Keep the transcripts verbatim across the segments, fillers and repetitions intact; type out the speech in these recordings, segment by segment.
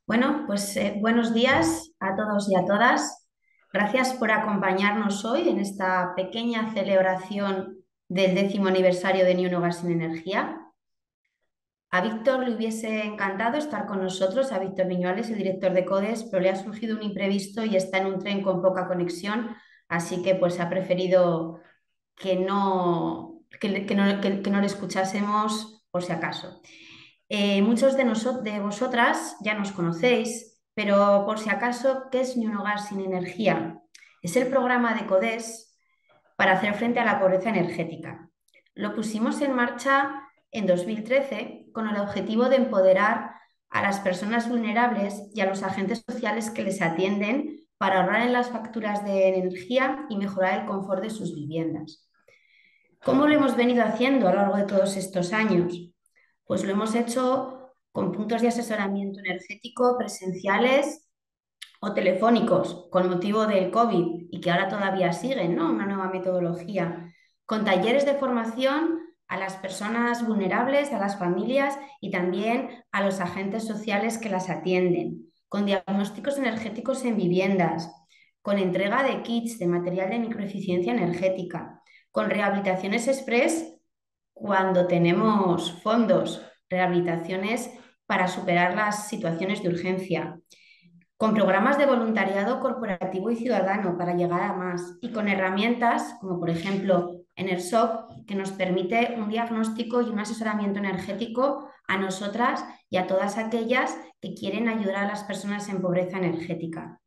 Bueno, pues eh, buenos días a todos y a todas. Gracias por acompañarnos hoy en esta pequeña celebración del décimo aniversario de Ni un Hogar Sin Energía. A Víctor le hubiese encantado estar con nosotros, a Víctor Viñuales, el director de CODES, pero le ha surgido un imprevisto y está en un tren con poca conexión, así que pues ha preferido que no, que, le- que no, que- que no le escuchásemos por si acaso. Eh, muchos de, noso- de vosotras ya nos conocéis, pero por si acaso, ¿qué es Ni un Hogar Sin Energía? Es el programa de CODES para hacer frente a la pobreza energética. Lo pusimos en marcha en dos mil trece con el objetivo de empoderar a las personas vulnerables y a los agentes sociales que les atienden para ahorrar en las facturas de energía y mejorar el confort de sus viviendas. ¿Cómo lo hemos venido haciendo a lo largo de todos estos años? Pues lo hemos hecho con puntos de asesoramiento energético presenciales o telefónicos con motivo del COVID y que ahora todavía siguen, ¿no? Una nueva metodología, con talleres de formación a las personas vulnerables, a las familias y también a los agentes sociales que las atienden, con diagnósticos energéticos en viviendas, con entrega de kits de material de microeficiencia energética, con rehabilitaciones express cuando tenemos fondos, rehabilitaciones para superar las situaciones de urgencia, con programas de voluntariado corporativo y ciudadano para llegar a más y con herramientas como por ejemplo EnerSoc que nos permite un diagnóstico y un asesoramiento energético a nosotras y a todas aquellas que quieren ayudar a las personas en pobreza energética.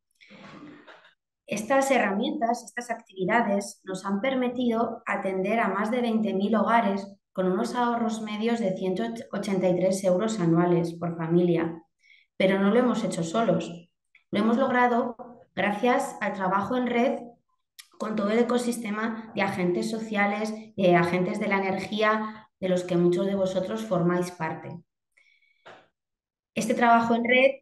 Estas herramientas, estas actividades nos han permitido atender a más de veinte mil hogares con unos ahorros medios de ciento ochenta y tres euros anuales por familia. Pero no lo hemos hecho solos. Lo hemos logrado gracias al trabajo en red con todo el ecosistema de agentes sociales, de agentes de la energía, de los que muchos de vosotros formáis parte. Este trabajo en red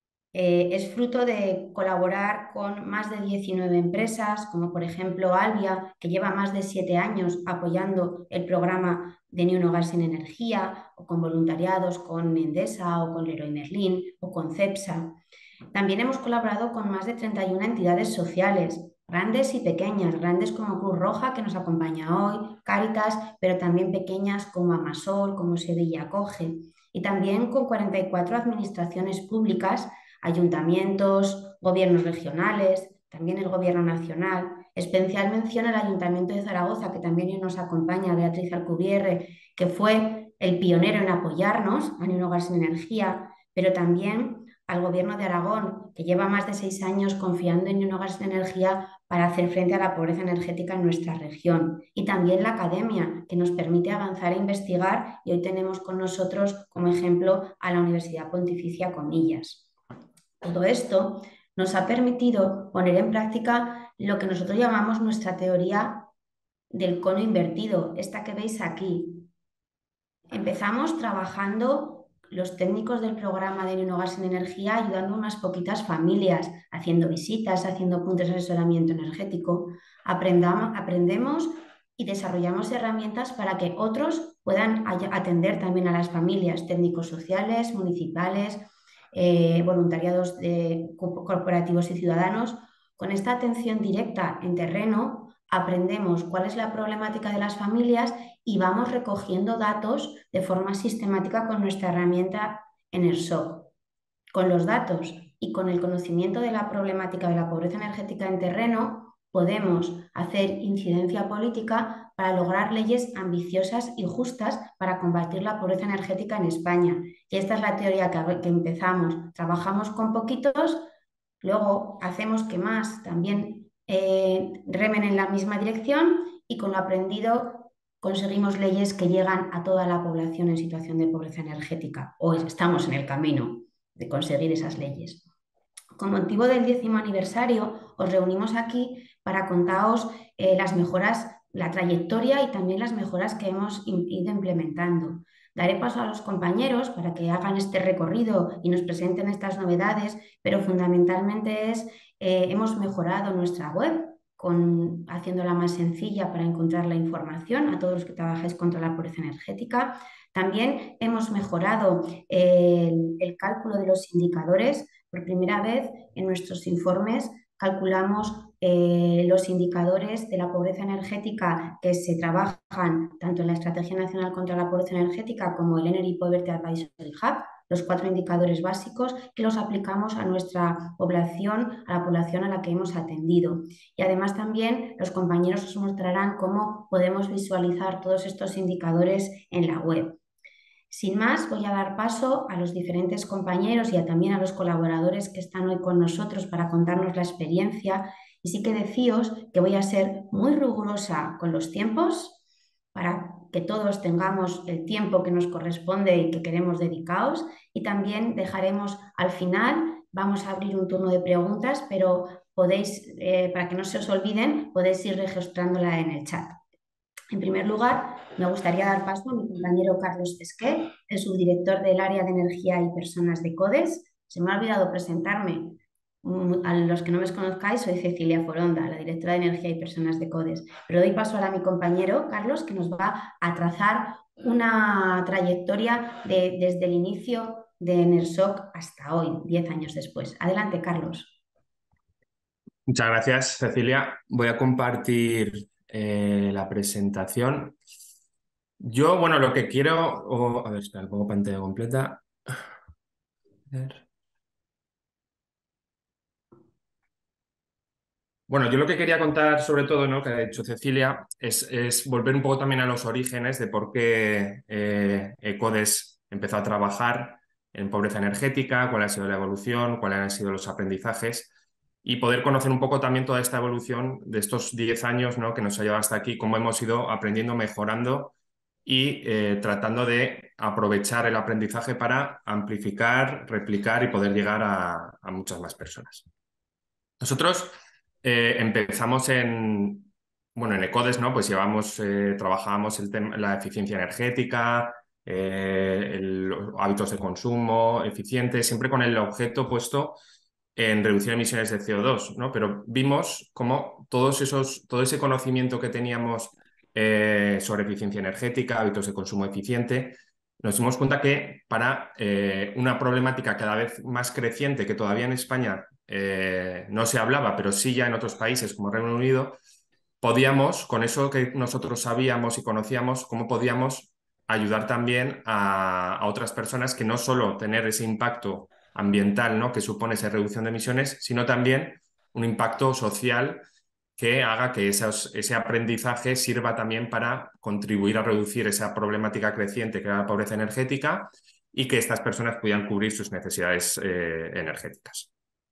eh, es fruto de colaborar con más de diecinueve empresas, como por ejemplo Albia, que lleva más de siete años apoyando el programa de Ni un Hogar Sin Energía, o con voluntariados con Endesa o con Leroy Merlin o con CEPSA. También hemos colaborado con más de treinta y una entidades sociales, grandes y pequeñas, grandes como Cruz Roja, que nos acompaña hoy, Cáritas, pero también pequeñas como Amasol, como Sevilla Acoge, y también con cuarenta y cuatro administraciones públicas, ayuntamientos, gobiernos regionales, también el gobierno nacional. Especial mención al Ayuntamiento de Zaragoza, que también hoy nos acompaña, Beatriz Alcubierre, que fue el pionero en apoyarnos a Ni un Hogar Sin Energía, pero también al Gobierno de Aragón, que lleva más de seis años confiando en Ni un Hogar Sin Energía para hacer frente a la pobreza energética en nuestra región. Y también la academia, que nos permite avanzar e investigar, y hoy tenemos con nosotros como ejemplo a la Universidad Pontificia Comillas. Todo esto nos ha permitido poner en práctica lo que nosotros llamamos nuestra teoría del cono invertido, esta que veis aquí. Empezamos trabajando los técnicos del programa de Ni un Hogar Sin Energía, ayudando a unas poquitas familias, haciendo visitas, haciendo puntos de asesoramiento energético. Aprendamos, aprendemos y desarrollamos herramientas para que otros puedan atender también a las familias, técnicos sociales, municipales, eh, voluntariados de corporativos y ciudadanos. Con esta atención directa en terreno, aprendemos cuál es la problemática de las familias y vamos recogiendo datos de forma sistemática con nuestra herramienta EnerSoc. Con los datos y con el conocimiento de la problemática de la pobreza energética en terreno, podemos hacer incidencia política para lograr leyes ambiciosas y justas para combatir la pobreza energética en España. Y esta es la teoría que, que empezamos. Trabajamos con poquitos, luego hacemos que más también eh, remen en la misma dirección y con lo aprendido conseguimos leyes que llegan a toda la población en situación de pobreza energética. Hoy estamos en el camino de conseguir esas leyes. Con motivo del décimo aniversario, os reunimos aquí para contaros eh, las mejoras, la trayectoria y también las mejoras que hemos ido implementando. Daré paso a los compañeros para que hagan este recorrido y nos presenten estas novedades, pero fundamentalmente es, eh, hemos mejorado nuestra web con, haciéndola más sencilla para encontrar la información a todos los que trabajáis contra la pobreza energética. También hemos mejorado el, el cálculo de los indicadores. Por primera vez en nuestros informes calculamos eh, los indicadores de la pobreza energética que se trabajan tanto en la Estrategia Nacional contra la Pobreza Energética como el Energy Poverty Advisory Hub, los cuatro indicadores básicos que los aplicamos a nuestra población, a la población a la que hemos atendido. Y además también los compañeros os mostrarán cómo podemos visualizar todos estos indicadores en la web. Sin más, voy a dar paso a los diferentes compañeros y a, también a los colaboradores que están hoy con nosotros para contarnos la experiencia. Y sí que decíos que voy a ser muy rigurosa con los tiempos para que todos tengamos el tiempo que nos corresponde y que queremos dedicaros. Y también dejaremos al final, vamos a abrir un turno de preguntas, pero podéis, eh, para que no se os olviden, podéis ir registrándola en el chat. En primer lugar, me gustaría dar paso a mi compañero Carlos Pesquet, el subdirector del área de energía y personas de CODES. Se me ha olvidado presentarme. A los que no me conozcáis, soy Cecilia Foronda, la directora de energía y personas de CODES. Pero doy paso ahora a mi compañero Carlos, que nos va a trazar una trayectoria de, desde el inicio de ENERSOC hasta hoy, diez años después. Adelante, Carlos. Muchas gracias, Cecilia. Voy a compartir eh, la presentación. Yo, bueno, lo que quiero... oh, a ver, espera, pongo pantalla completa. A ver. Bueno, yo lo que quería contar sobre todo, ¿no?, que ha dicho Cecilia, es, es volver un poco también a los orígenes de por qué eh, CODES empezó a trabajar en pobreza energética, cuál ha sido la evolución, cuáles han sido los aprendizajes y poder conocer un poco también toda esta evolución de estos diez años, ¿no?, que nos ha llevado hasta aquí, cómo hemos ido aprendiendo, mejorando y eh, tratando de aprovechar el aprendizaje para amplificar, replicar y poder llegar a, a muchas más personas. Nosotros eh, empezamos en, bueno, en ECODES, ¿no? Pues llevamos, eh, trabajábamos el tema, la eficiencia energética, eh, el, los hábitos de consumo eficientes, siempre con el objeto puesto en reducir emisiones de C O dos, ¿no? Pero vimos cómo todos esos, todo ese conocimiento que teníamos eh, sobre eficiencia energética, hábitos de consumo eficiente, nos dimos cuenta que para eh, una problemática cada vez más creciente que todavía en España eh, no se hablaba, pero sí ya en otros países como Reino Unido, podíamos, con eso que nosotros sabíamos y conocíamos, cómo podíamos ayudar también a, a otras personas que no solo tener ese impacto ambiental, ¿no?, que supone esa reducción de emisiones, sino también un impacto social que haga que esos, ese aprendizaje sirva también para contribuir a reducir esa problemática creciente que era la pobreza energética y que estas personas pudieran cubrir sus necesidades eh, energéticas.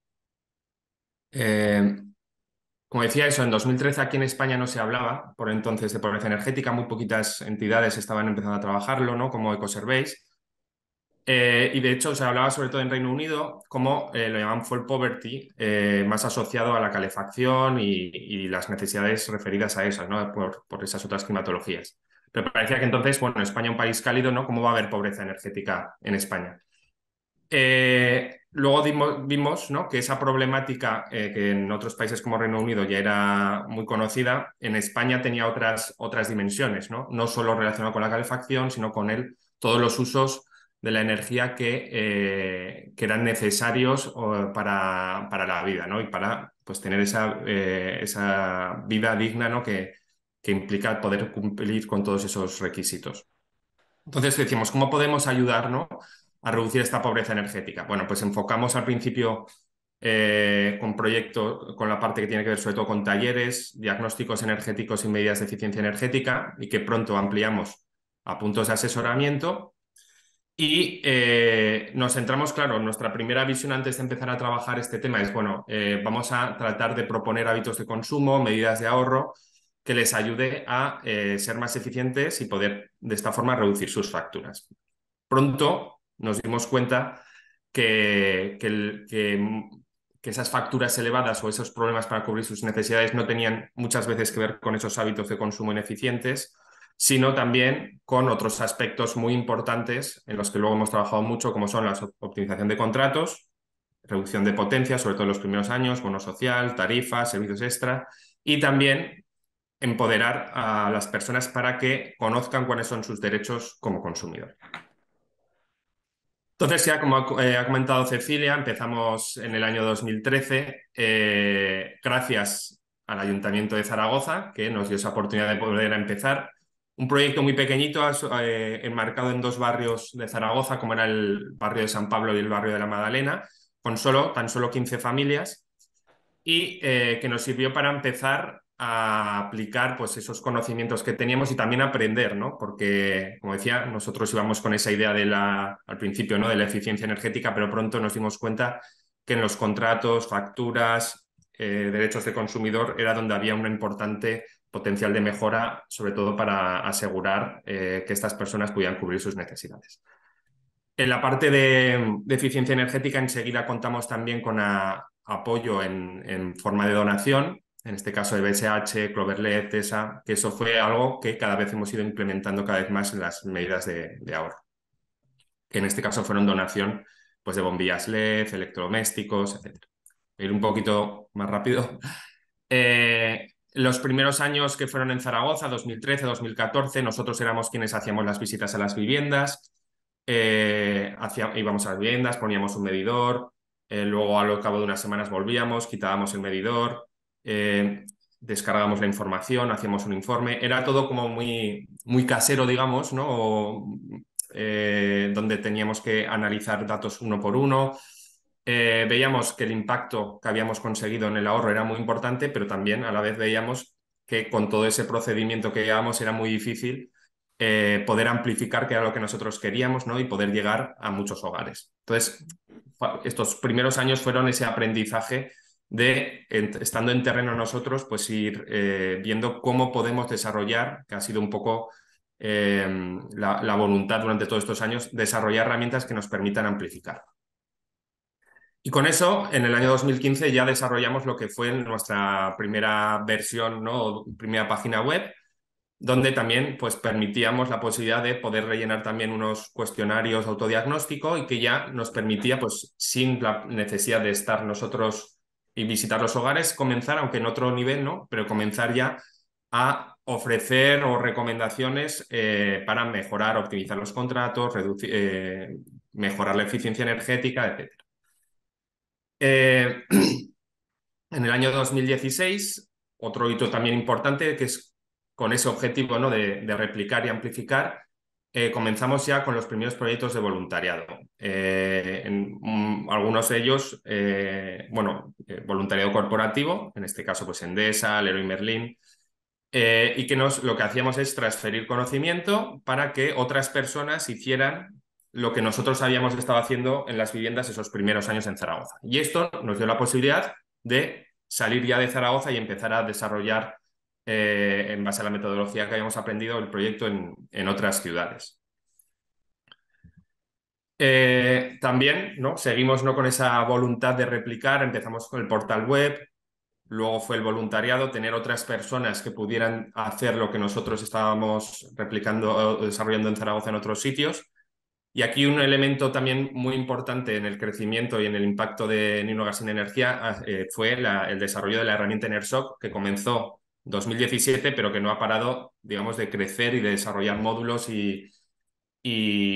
Eh, como decía eso, en dos mil trece aquí en España no se hablaba por entonces de pobreza energética, muy poquitas entidades estaban empezando a trabajarlo, ¿no?, como Ecosurveys. Eh, y de hecho se hablaba sobre todo en Reino Unido como eh, lo llaman fuel poverty, eh, más asociado a la calefacción y, y las necesidades referidas a esas, ¿no?, por, por esas otras climatologías. Pero parecía que entonces, bueno, España un país cálido, ¿no?, ¿cómo va a haber pobreza energética en España? Eh, luego dimos, vimos, ¿no?, que esa problemática eh, que en otros países como Reino Unido ya era muy conocida, en España tenía otras, otras dimensiones, ¿no? No solo relacionado con la calefacción, sino con el, todos los usos de la energía que, eh, que eran necesarios para, para la vida, ¿no?, y para pues, tener esa, eh, esa vida digna, ¿no?, que, que implica poder cumplir con todos esos requisitos. Entonces decimos, ¿cómo podemos ayudar, ¿no?, a reducir esta pobreza energética? Bueno, pues enfocamos al principio eh, con proyectos, con la parte que tiene que ver sobre todo con talleres, diagnósticos energéticos y medidas de eficiencia energética, y que pronto ampliamos a puntos de asesoramiento. Y eh, nos centramos, claro, nuestra primera visión antes de empezar a trabajar este tema es, bueno, eh, vamos a tratar de proponer hábitos de consumo, medidas de ahorro, que les ayude a eh, ser más eficientes y poder de esta forma reducir sus facturas. Pronto nos dimos cuenta que, que, el, que, que esas facturas elevadas o esos problemas para cubrir sus necesidades no tenían muchas veces que ver con esos hábitos de consumo ineficientes, sino también con otros aspectos muy importantes en los que luego hemos trabajado mucho, como son la optimización de contratos, reducción de potencia, sobre todo en los primeros años, bono social, tarifas, servicios extra, y también empoderar a las personas para que conozcan cuáles son sus derechos como consumidor. Entonces, ya como ha, eh, ha comentado Cecilia, empezamos en el año dos mil trece, eh, gracias al Ayuntamiento de Zaragoza, que nos dio esa oportunidad de poder empezar. Un proyecto muy pequeñito, eh, enmarcado en dos barrios de Zaragoza, como era el barrio de San Pablo y el barrio de la Magdalena, con solo, tan solo quince familias, y eh, que nos sirvió para empezar a aplicar pues, esos conocimientos que teníamos y también aprender, ¿no? Porque, como decía, nosotros íbamos con esa idea de la, al principio, ¿no? De la eficiencia energética, pero pronto nos dimos cuenta que en los contratos, facturas, eh, derechos de consumidor era donde había un importante potencial de mejora, sobre todo para asegurar eh, que estas personas pudieran cubrir sus necesidades. En la parte de, de eficiencia energética, enseguida contamos también con a, apoyo en, en, forma de donación, en este caso de B S H, Cloverlet, TESA, que eso fue algo que cada vez hemos ido implementando cada vez más en las medidas de, de ahorro, que en este caso fueron donación pues, de bombillas L E D, electrodomésticos, etcétera. Ir un poquito más rápido. Eh, los primeros años que fueron en Zaragoza, dos mil trece, dos mil catorce, nosotros éramos quienes hacíamos las visitas a las viviendas. Eh, hacía, íbamos a las viviendas, poníamos un medidor, eh, luego al cabo de unas semanas volvíamos, quitábamos el medidor, eh, descargábamos la información, hacíamos un informe. Era todo como muy, muy casero, digamos, ¿no? O, eh, donde teníamos que analizar datos uno por uno. Eh, veíamos que el impacto que habíamos conseguido en el ahorro era muy importante, pero también a la vez veíamos que con todo ese procedimiento que llevábamos era muy difícil eh, poder amplificar, que era lo que nosotros queríamos, ¿no? Y poder llegar a muchos hogares. Entonces, estos primeros años fueron ese aprendizaje de, estando en terreno nosotros, pues ir eh, viendo cómo podemos desarrollar, que ha sido un poco eh, la, la voluntad durante todos estos años, desarrollar herramientas que nos permitan amplificar. Y con eso, en el año dos mil quince ya desarrollamos lo que fue nuestra primera versión, ¿no? Primera página web, donde también pues, permitíamos la posibilidad de poder rellenar también unos cuestionarios autodiagnóstico y que ya nos permitía, pues, sin la necesidad de estar nosotros y visitar los hogares, comenzar, aunque en otro nivel, ¿no? Pero comenzar ya a ofrecer o recomendaciones eh, para mejorar, optimizar los contratos, reducir, eh, mejorar la eficiencia energética, etcétera. Eh, en el año dos mil dieciséis, otro hito también importante, que es con ese objetivo, ¿no? de, de replicar y amplificar, eh, comenzamos ya con los primeros proyectos de voluntariado. Eh, en, um, algunos de ellos, eh, bueno, eh, voluntariado corporativo, en este caso pues Endesa, Leroy Merlin, eh, y que nos, lo que hacíamos es transferir conocimiento para que otras personas hicieran lo que nosotros habíamos estado haciendo en las viviendas esos primeros años en Zaragoza. Y esto nos dio la posibilidad de salir ya de Zaragoza y empezar a desarrollar, eh, en base a la metodología que habíamos aprendido, el proyecto en, en otras ciudades. Eh, también, ¿no? Seguimos, ¿no? con esa voluntad de replicar, empezamos con el portal web, luego fue el voluntariado, tener otras personas que pudieran hacer lo que nosotros estábamos replicando o desarrollando en Zaragoza en otros sitios. Y aquí un elemento también muy importante en el crecimiento y en el impacto de Ninogas sin Energía eh, fue la, el desarrollo de la herramienta Enersoc, que comenzó en dos mil diecisiete, pero que no ha parado, digamos, de crecer y de desarrollar módulos y, y,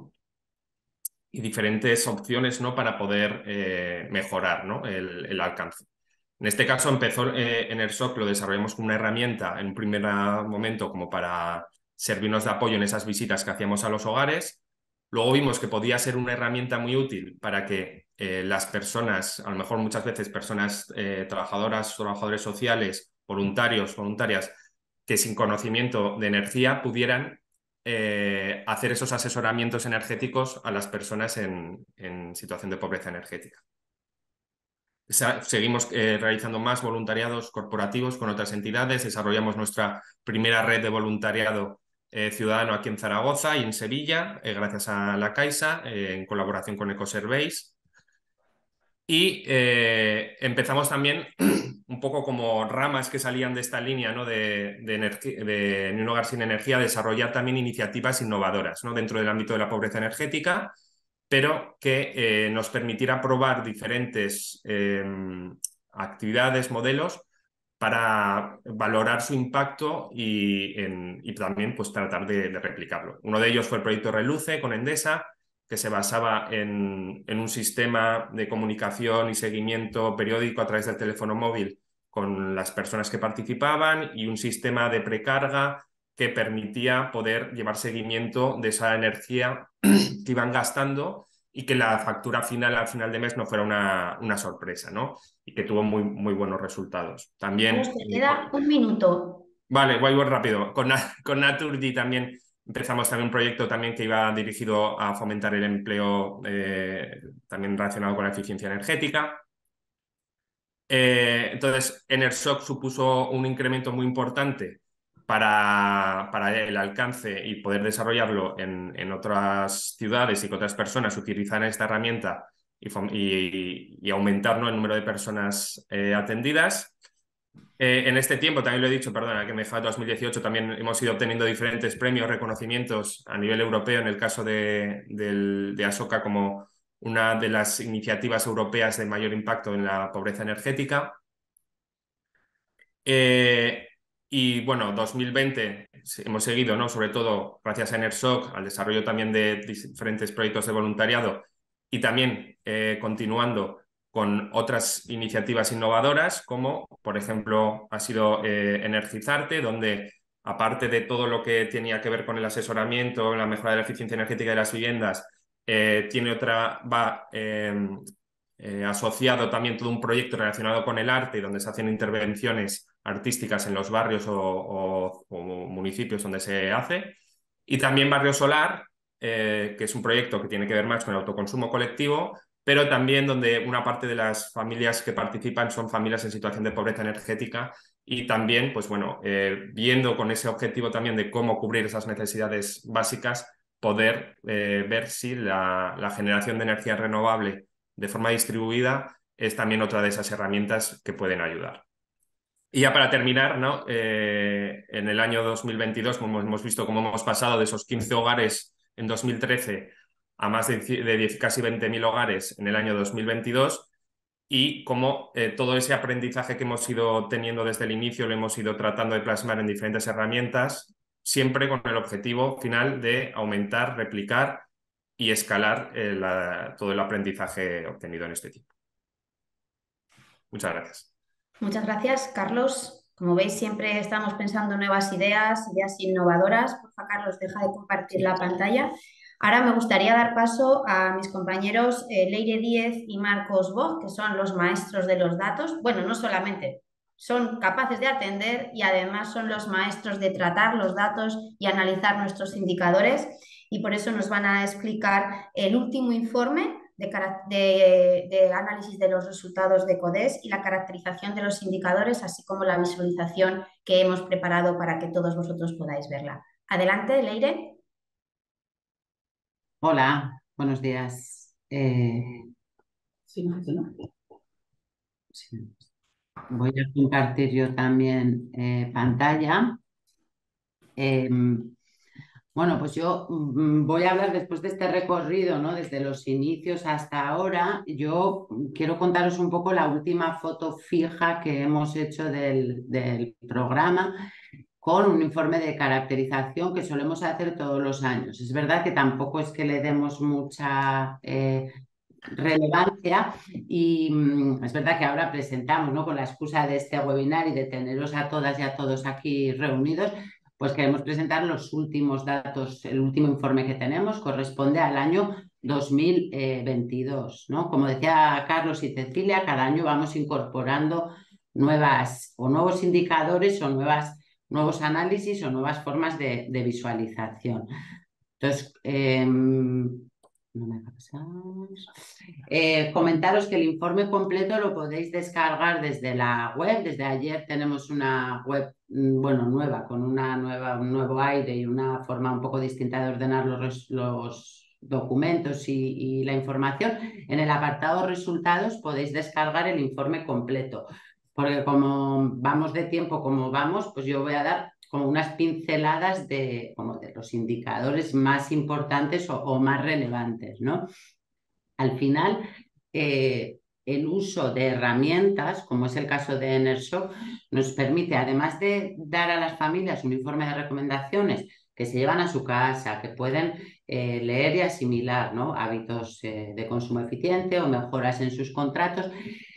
y diferentes opciones, ¿no? para poder eh, mejorar, ¿no? el, el alcance. En este caso empezó eh, Enersoc, lo desarrollamos como una herramienta en un primer momento como para servirnos de apoyo en esas visitas que hacíamos a los hogares. Luego vimos que podía ser una herramienta muy útil para que eh, las personas, a lo mejor muchas veces personas eh, trabajadoras, trabajadores sociales, voluntarios, voluntarias, que sin conocimiento de energía pudieran eh, hacer esos asesoramientos energéticos a las personas en, en situación de pobreza energética. Seguimos eh, realizando más voluntariados corporativos con otras entidades. Desarrollamos nuestra primera red de voluntariado eh, ciudadano aquí en Zaragoza y en Sevilla, eh, gracias a la Caixa, eh, en colaboración con Ecoserveis. Y eh, empezamos también un poco como ramas que salían de esta línea, ¿no? de, de, de Ni un hogar sin energía, a desarrollar también iniciativas innovadoras, ¿no? dentro del ámbito de la pobreza energética, pero que eh, nos permitiera probar diferentes eh, actividades, modelos, para valorar su impacto y, en, y también pues, tratar de, de replicarlo. Uno de ellos fue el proyecto Reluce con Endesa, que se basaba en, en un sistema de comunicación y seguimiento periódico a través del teléfono móvil con las personas que participaban y un sistema de precarga que permitía poder llevar seguimiento de esa energía que iban gastando y que la factura final al final de mes no fuera una, una sorpresa, ¿no? Y que tuvo muy, muy buenos resultados. Carlos, También, te queda un minuto. vale, voy, voy rápido. Con, con Naturgy también empezamos también un proyecto también que iba dirigido a fomentar el empleo eh, también relacionado con la eficiencia energética. Eh, entonces, Enershock supuso un incremento muy importante para, para el alcance y poder desarrollarlo en, en otras ciudades y que otras personas utilizaran esta herramienta y, y, y aumentar, ¿no?, el número de personas eh, atendidas. Eh, en este tiempo, también lo he dicho, perdona, que me fue dos mil dieciocho, también hemos ido obteniendo diferentes premios, reconocimientos a nivel europeo, en el caso de, de, de Asoka como una de las iniciativas europeas de mayor impacto en la pobreza energética. Eh, y bueno, dos mil veinte hemos seguido, ¿no?, sobre todo gracias a Enershock, al desarrollo también de diferentes proyectos de voluntariado y también eh, continuando con otras iniciativas innovadoras, como por ejemplo ha sido eh, Energizarte, donde aparte de todo lo que tenía que ver con el asesoramiento, la mejora de la eficiencia energética de las viviendas, eh, tiene otra, va eh, eh, asociado también todo un proyecto relacionado con el arte, donde se hacen intervenciones artísticas en los barrios o, o, o municipios donde se hace. Y también Barrio Solar, eh, que es un proyecto que tiene que ver más con el autoconsumo colectivo, pero también donde una parte de las familias que participan son familias en situación de pobreza energética y también, pues bueno, eh, viendo con ese objetivo también de cómo cubrir esas necesidades básicas, poder eh, ver si la, la generación de energía renovable de forma distribuida es también otra de esas herramientas que pueden ayudar. Y ya para terminar, ¿no? Eh, en el año dos mil veintidós, como hemos visto cómo hemos pasado de esos quince hogares en dos mil trece a más de, de diez, casi veinte mil hogares en el año dos mil veintidós, y cómo eh, todo ese aprendizaje que hemos ido teniendo desde el inicio lo hemos ido tratando de plasmar en diferentes herramientas, siempre con el objetivo final de aumentar, replicar y escalar eh, la, todo el aprendizaje obtenido en este tiempo. Muchas gracias. Muchas gracias, Carlos. Como veis, siempre estamos pensando en nuevas ideas, ideas innovadoras. Porfa, Carlos, deja de compartir la pantalla. Ahora me gustaría dar paso a mis compañeros eh, Leire Díez y Marcos Bog, que son los maestros de los datos. Bueno, no solamente son capaces de atender y además son los maestros de tratar los datos y analizar nuestros indicadores, y por eso nos van a explicar el último informe de, de, de análisis de los resultados de CODES y la caracterización de los indicadores, así como la visualización que hemos preparado para que todos vosotros podáis verla. Adelante, Leire. Hola, buenos días. Eh, sí, no, no. Sí. Voy a compartir yo también eh, pantalla. Eh, bueno, pues yo mm, voy a hablar después de este recorrido, ¿no?, desde los inicios hasta ahora. Yo quiero contaros un poco la última foto fija que hemos hecho del, del programa, con un informe de caracterización que solemos hacer todos los años. Es verdad que tampoco es que le demos mucha eh, relevancia y mm, es verdad que ahora presentamos, ¿no?, con la excusa de este webinar y de teneros a todas y a todos aquí reunidos, pues queremos presentar los últimos datos. El último informe que tenemos corresponde al año dos mil veintidós, ¿no? Como decía Carlos y Cecilia, cada año vamos incorporando nuevas o nuevos indicadores o nuevas nuevos análisis o nuevas formas de, de visualización. Entonces, eh, no me eh, comentaros que el informe completo lo podéis descargar desde la web. Desde ayer tenemos una web, bueno, nueva, con una nueva, un nuevo aire y una forma un poco distinta de ordenar los, los documentos y, y la información. En el apartado resultados podéis descargar el informe completo, porque como vamos de tiempo como vamos, pues yo voy a dar como unas pinceladas de, como de los indicadores más importantes o, o más relevantes, ¿no? Al final, eh, el uso de herramientas, como es el caso de Enershock, nos permite, además de dar a las familias un informe de recomendaciones que se llevan a su casa, que pueden eh, leer y asimilar, ¿no? Hábitos eh, de consumo eficiente o mejoras en sus contratos,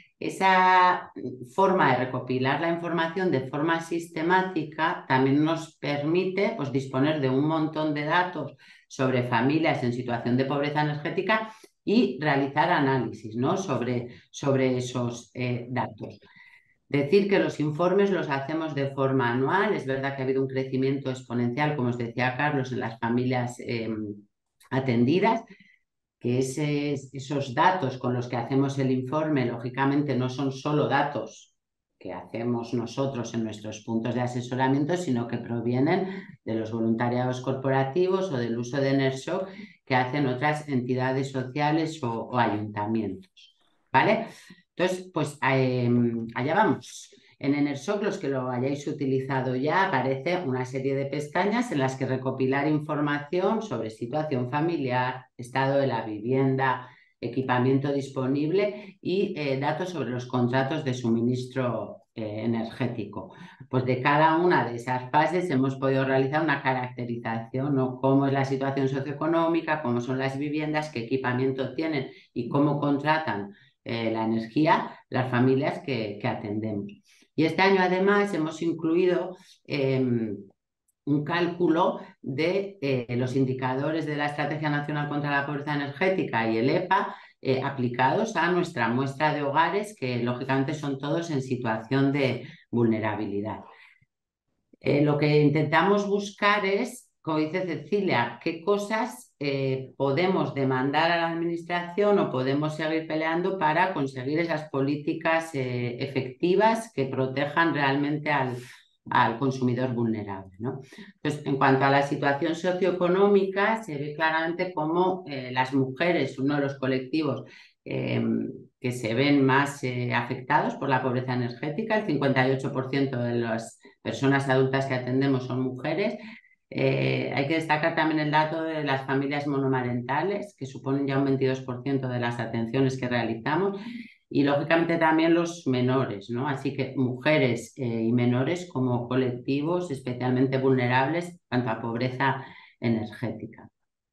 esa forma de recopilar la información de forma sistemática también nos permite, pues, disponer de un montón de datos sobre familias en situación de pobreza energética y realizar análisis, ¿no? sobre, sobre esos eh, datos. Decir que los informes los hacemos de forma anual. Es verdad que ha habido un crecimiento exponencial, como os decía Carlos, en las familias eh, atendidas, que ese, esos datos con los que hacemos el informe, lógicamente, no son solo datos que hacemos nosotros en nuestros puntos de asesoramiento, sino que provienen de los voluntariados corporativos o del uso de Enershock que hacen otras entidades sociales o, o ayuntamientos, ¿vale? Entonces, pues eh, allá vamos. En Enershock, los que lo hayáis utilizado ya, aparece una serie de pestañas en las que recopilar información sobre situación familiar, estado de la vivienda, equipamiento disponible y eh, datos sobre los contratos de suministro eh, energético. Pues de cada una de esas fases hemos podido realizar una caracterización, ¿no? Cómo es la situación socioeconómica, cómo son las viviendas, qué equipamiento tienen y cómo contratan eh, la energía las familias que, que atendemos. Y este año además hemos incluido eh, un cálculo de eh, los indicadores de la Estrategia Nacional contra la Pobreza Energética y el E P A eh, aplicados a nuestra muestra de hogares, que lógicamente son todos en situación de vulnerabilidad. Eh, lo que intentamos buscar es, como dice Cecilia, qué cosas eh, podemos demandar a la administración o podemos seguir peleando para conseguir esas políticas eh, efectivas que protejan realmente al, al consumidor vulnerable, ¿no? Entonces, en cuanto a la situación socioeconómica, se ve claramente cómo eh, las mujeres, uno de los colectivos eh, que se ven más eh, afectados por la pobreza energética, el cincuenta y ocho por ciento de las personas adultas que atendemos son mujeres. Eh, hay que destacar también el dato de las familias monomarentales, que suponen ya un veintidós por ciento de las atenciones que realizamos, y lógicamente también los menores, ¿no? Así que mujeres eh, y menores como colectivos especialmente vulnerables cuanto a pobreza energética.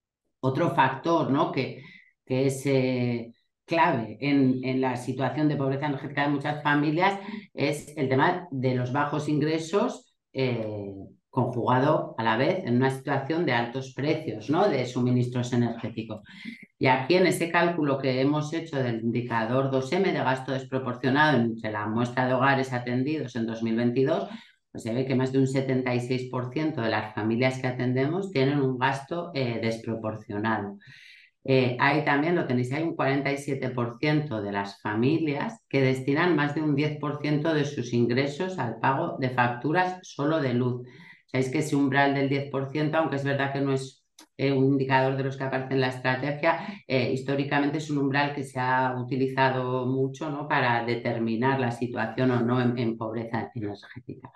Otro factor, ¿no? que, que es eh, clave en, en la situación de pobreza energética de muchas familias es el tema de los bajos ingresos eh, conjugado a la vez en una situación de altos precios, ¿no? De suministros energéticos. Y aquí en ese cálculo que hemos hecho del indicador dos eme de gasto desproporcionado entre la muestra de hogares atendidos en dos mil veintidós, pues se ve que más de un setenta y seis por ciento de las familias que atendemos tienen un gasto eh, desproporcionado. Eh, ahí también lo tenéis, hay un cuarenta y siete por ciento de las familias que destinan más de un diez por ciento de sus ingresos al pago de facturas solo de luz. Sabéis que ese umbral del diez por ciento, aunque es verdad que no es eh, un indicador de los que aparece en la estrategia, eh, históricamente es un umbral que se ha utilizado mucho, ¿no? Para determinar la situación o no en, en pobreza energética.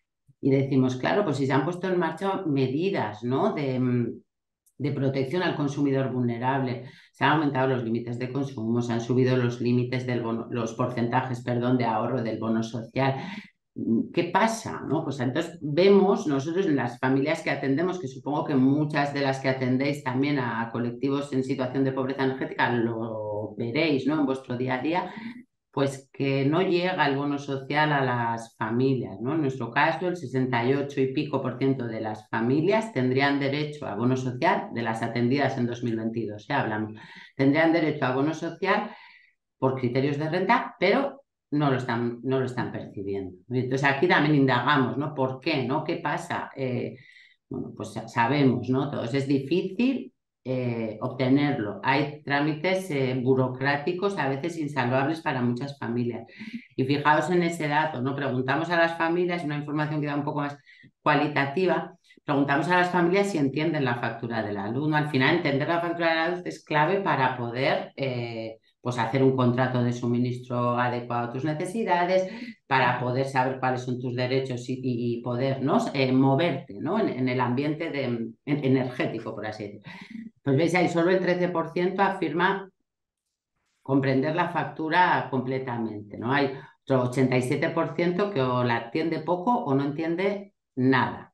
Y decimos, claro, pues si se han puesto en marcha medidas, ¿no? de, de protección al consumidor vulnerable, se han aumentado los límites de consumo, se han subido los límites del bono, los porcentajes, perdón, de ahorro del bono social. ¿Qué pasa? ¿No? Pues entonces vemos nosotros en las familias que atendemos, que supongo que muchas de las que atendéis también a colectivos en situación de pobreza energética lo veréis, ¿no? En vuestro día a día, pues que no llega el bono social a las familias, ¿no? En nuestro caso, el sesenta y ocho y pico por ciento de las familias tendrían derecho a bono social, de las atendidas en dos mil veintidós, ya hablamos, tendrían derecho a bono social por criterios de renta, pero no lo están, no lo están percibiendo. Entonces aquí también indagamos, ¿no? ¿Por qué? ¿No? ¿Qué pasa? Eh, bueno, pues sabemos, ¿no? Todos es difícil eh, obtenerlo. Hay trámites eh, burocráticos a veces insalvables para muchas familias. Y fijaos en ese dato, ¿no? Preguntamos a las familias, una información que da un poco más cualitativa, preguntamos a las familias si entienden la factura de la luz, ¿no? Al final, entender la factura de la luz es clave para poder eh, pues hacer un contrato de suministro adecuado a tus necesidades, para poder saber cuáles son tus derechos y, y poder, ¿no? eh, moverte, ¿no? En, en el ambiente de, en, energético, por así decirlo. Pues veis ahí, solo el trece por ciento afirma comprender la factura completamente, ¿no? Hay otro ochenta y siete por ciento que o la entiende poco o no entiende nada.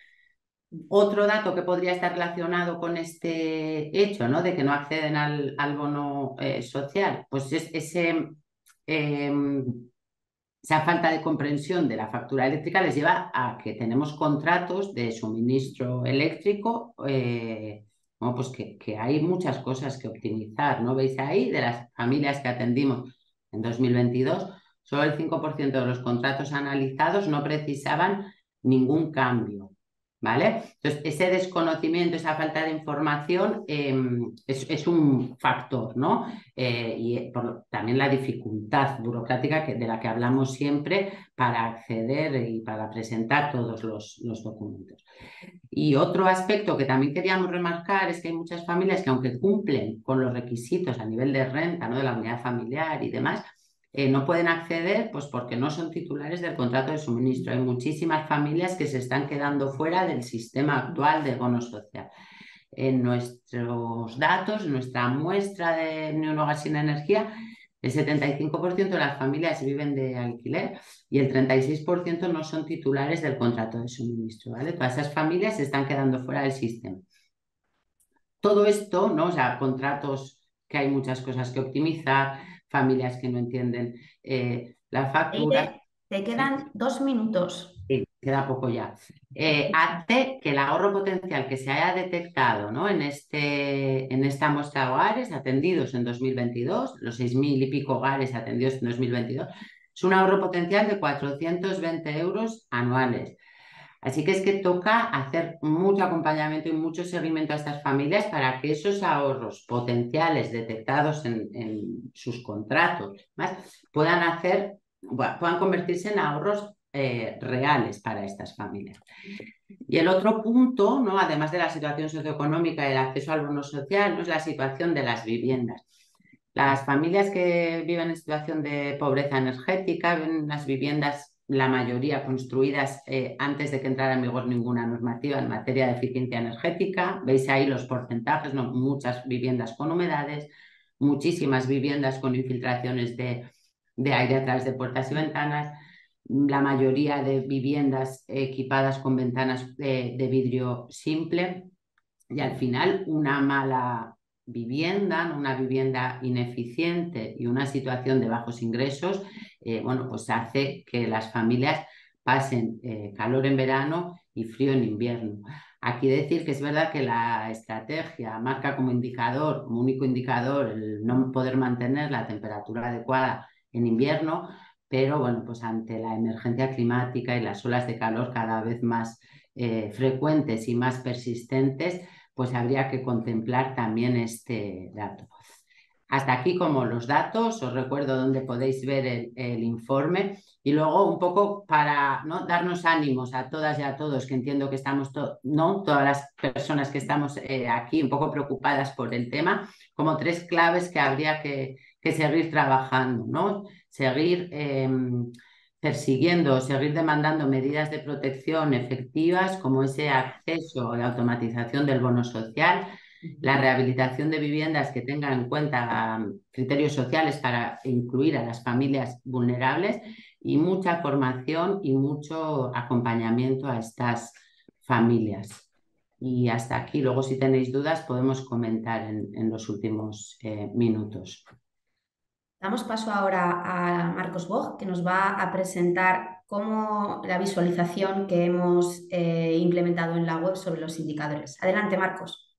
Otro dato que podría estar relacionado con este hecho, ¿no?, de que no acceden al, al bono eh, social, pues es ese, eh, esa falta de comprensión de la factura eléctrica les lleva a que tenemos contratos de suministro eléctrico, eh, bueno, pues que, que hay muchas cosas que optimizar, ¿no? Veis ahí, de las familias que atendimos en dos mil veintidós, solo el cinco por ciento de los contratos analizados no precisaban ningún cambio, ¿vale? Entonces, ese desconocimiento, esa falta de información eh, es, es un factor, ¿no? Eh, y por, también la dificultad burocrática que, de la que hablamos siempre para acceder y para presentar todos los, los documentos. Y otro aspecto que también queríamos remarcar es que hay muchas familias que, aunque cumplen con los requisitos a nivel de renta, ¿no?, de la unidad familiar y demás, Eh, no pueden acceder pues porque no son titulares del contrato de suministro. Hay muchísimas familias que se están quedando fuera del sistema actual de bono social. En nuestros datos, en nuestra muestra de Ni un hogar sin energía, el setenta y cinco por ciento de las familias viven de alquiler y el treinta y seis por ciento no son titulares del contrato de suministro, ¿vale? Todas esas familias se están quedando fuera del sistema. Todo esto, ¿no? O sea, contratos que hay muchas cosas que optimizar, familias que no entienden eh, la factura. Eire, te quedan ¿Sí? dos minutos. Sí, queda poco ya. Eh, hace que el ahorro potencial que se haya detectado, ¿no?, en, este, en esta muestra de hogares atendidos en dos mil veintidós, los seis mil y pico hogares atendidos en dos mil veintidós, es un ahorro potencial de cuatrocientos veinte euros anuales. Así que es que toca hacer mucho acompañamiento y mucho seguimiento a estas familias para que esos ahorros potenciales detectados en, en sus contratos más puedan hacer, bueno, puedan convertirse en ahorros eh, reales para estas familias. Y el otro punto, ¿no?, además de la situación socioeconómica y el acceso al bono social, ¿no?, es la situación de las viviendas. Las familias que viven en situación de pobreza energética viven en las viviendas, la mayoría construidas eh, antes de que entrara en vigor ninguna normativa en materia de eficiencia energética. Veis ahí los porcentajes, ¿no? Muchas viviendas con humedades, muchísimas viviendas con infiltraciones de, de aire a través de puertas y ventanas, la mayoría de viviendas equipadas con ventanas de, de vidrio simple y al final una mala vivienda, una vivienda ineficiente y una situación de bajos ingresos, eh, bueno, pues hace que las familias pasen eh, calor en verano y frío en invierno. Aquí decir que es verdad que la estrategia marca como indicador, como único indicador, el no poder mantener la temperatura adecuada en invierno, pero bueno, pues ante la emergencia climática y las olas de calor cada vez más eh, frecuentes y más persistentes, pues habría que contemplar también este dato. Hasta aquí como los datos, os recuerdo dónde podéis ver el, el informe y luego un poco para, ¿no?, darnos ánimos a todas y a todos, que entiendo que estamos, to ¿no?, todas las personas que estamos eh, aquí un poco preocupadas por el tema, como tres claves que habría que, que seguir trabajando, ¿no? Seguir eh, persiguiendo, seguir demandando medidas de protección efectivas como ese acceso y automatización del bono social, la rehabilitación de viviendas que tengan en cuenta um, criterios sociales para incluir a las familias vulnerables y mucha formación y mucho acompañamiento a estas familias. Y hasta aquí, luego si tenéis dudas podemos comentar en, en los últimos eh, minutos. Damos paso ahora a Marcos Bog, que nos va a presentar cómo la visualización que hemos eh, implementado en la web sobre los indicadores. Adelante, Marcos.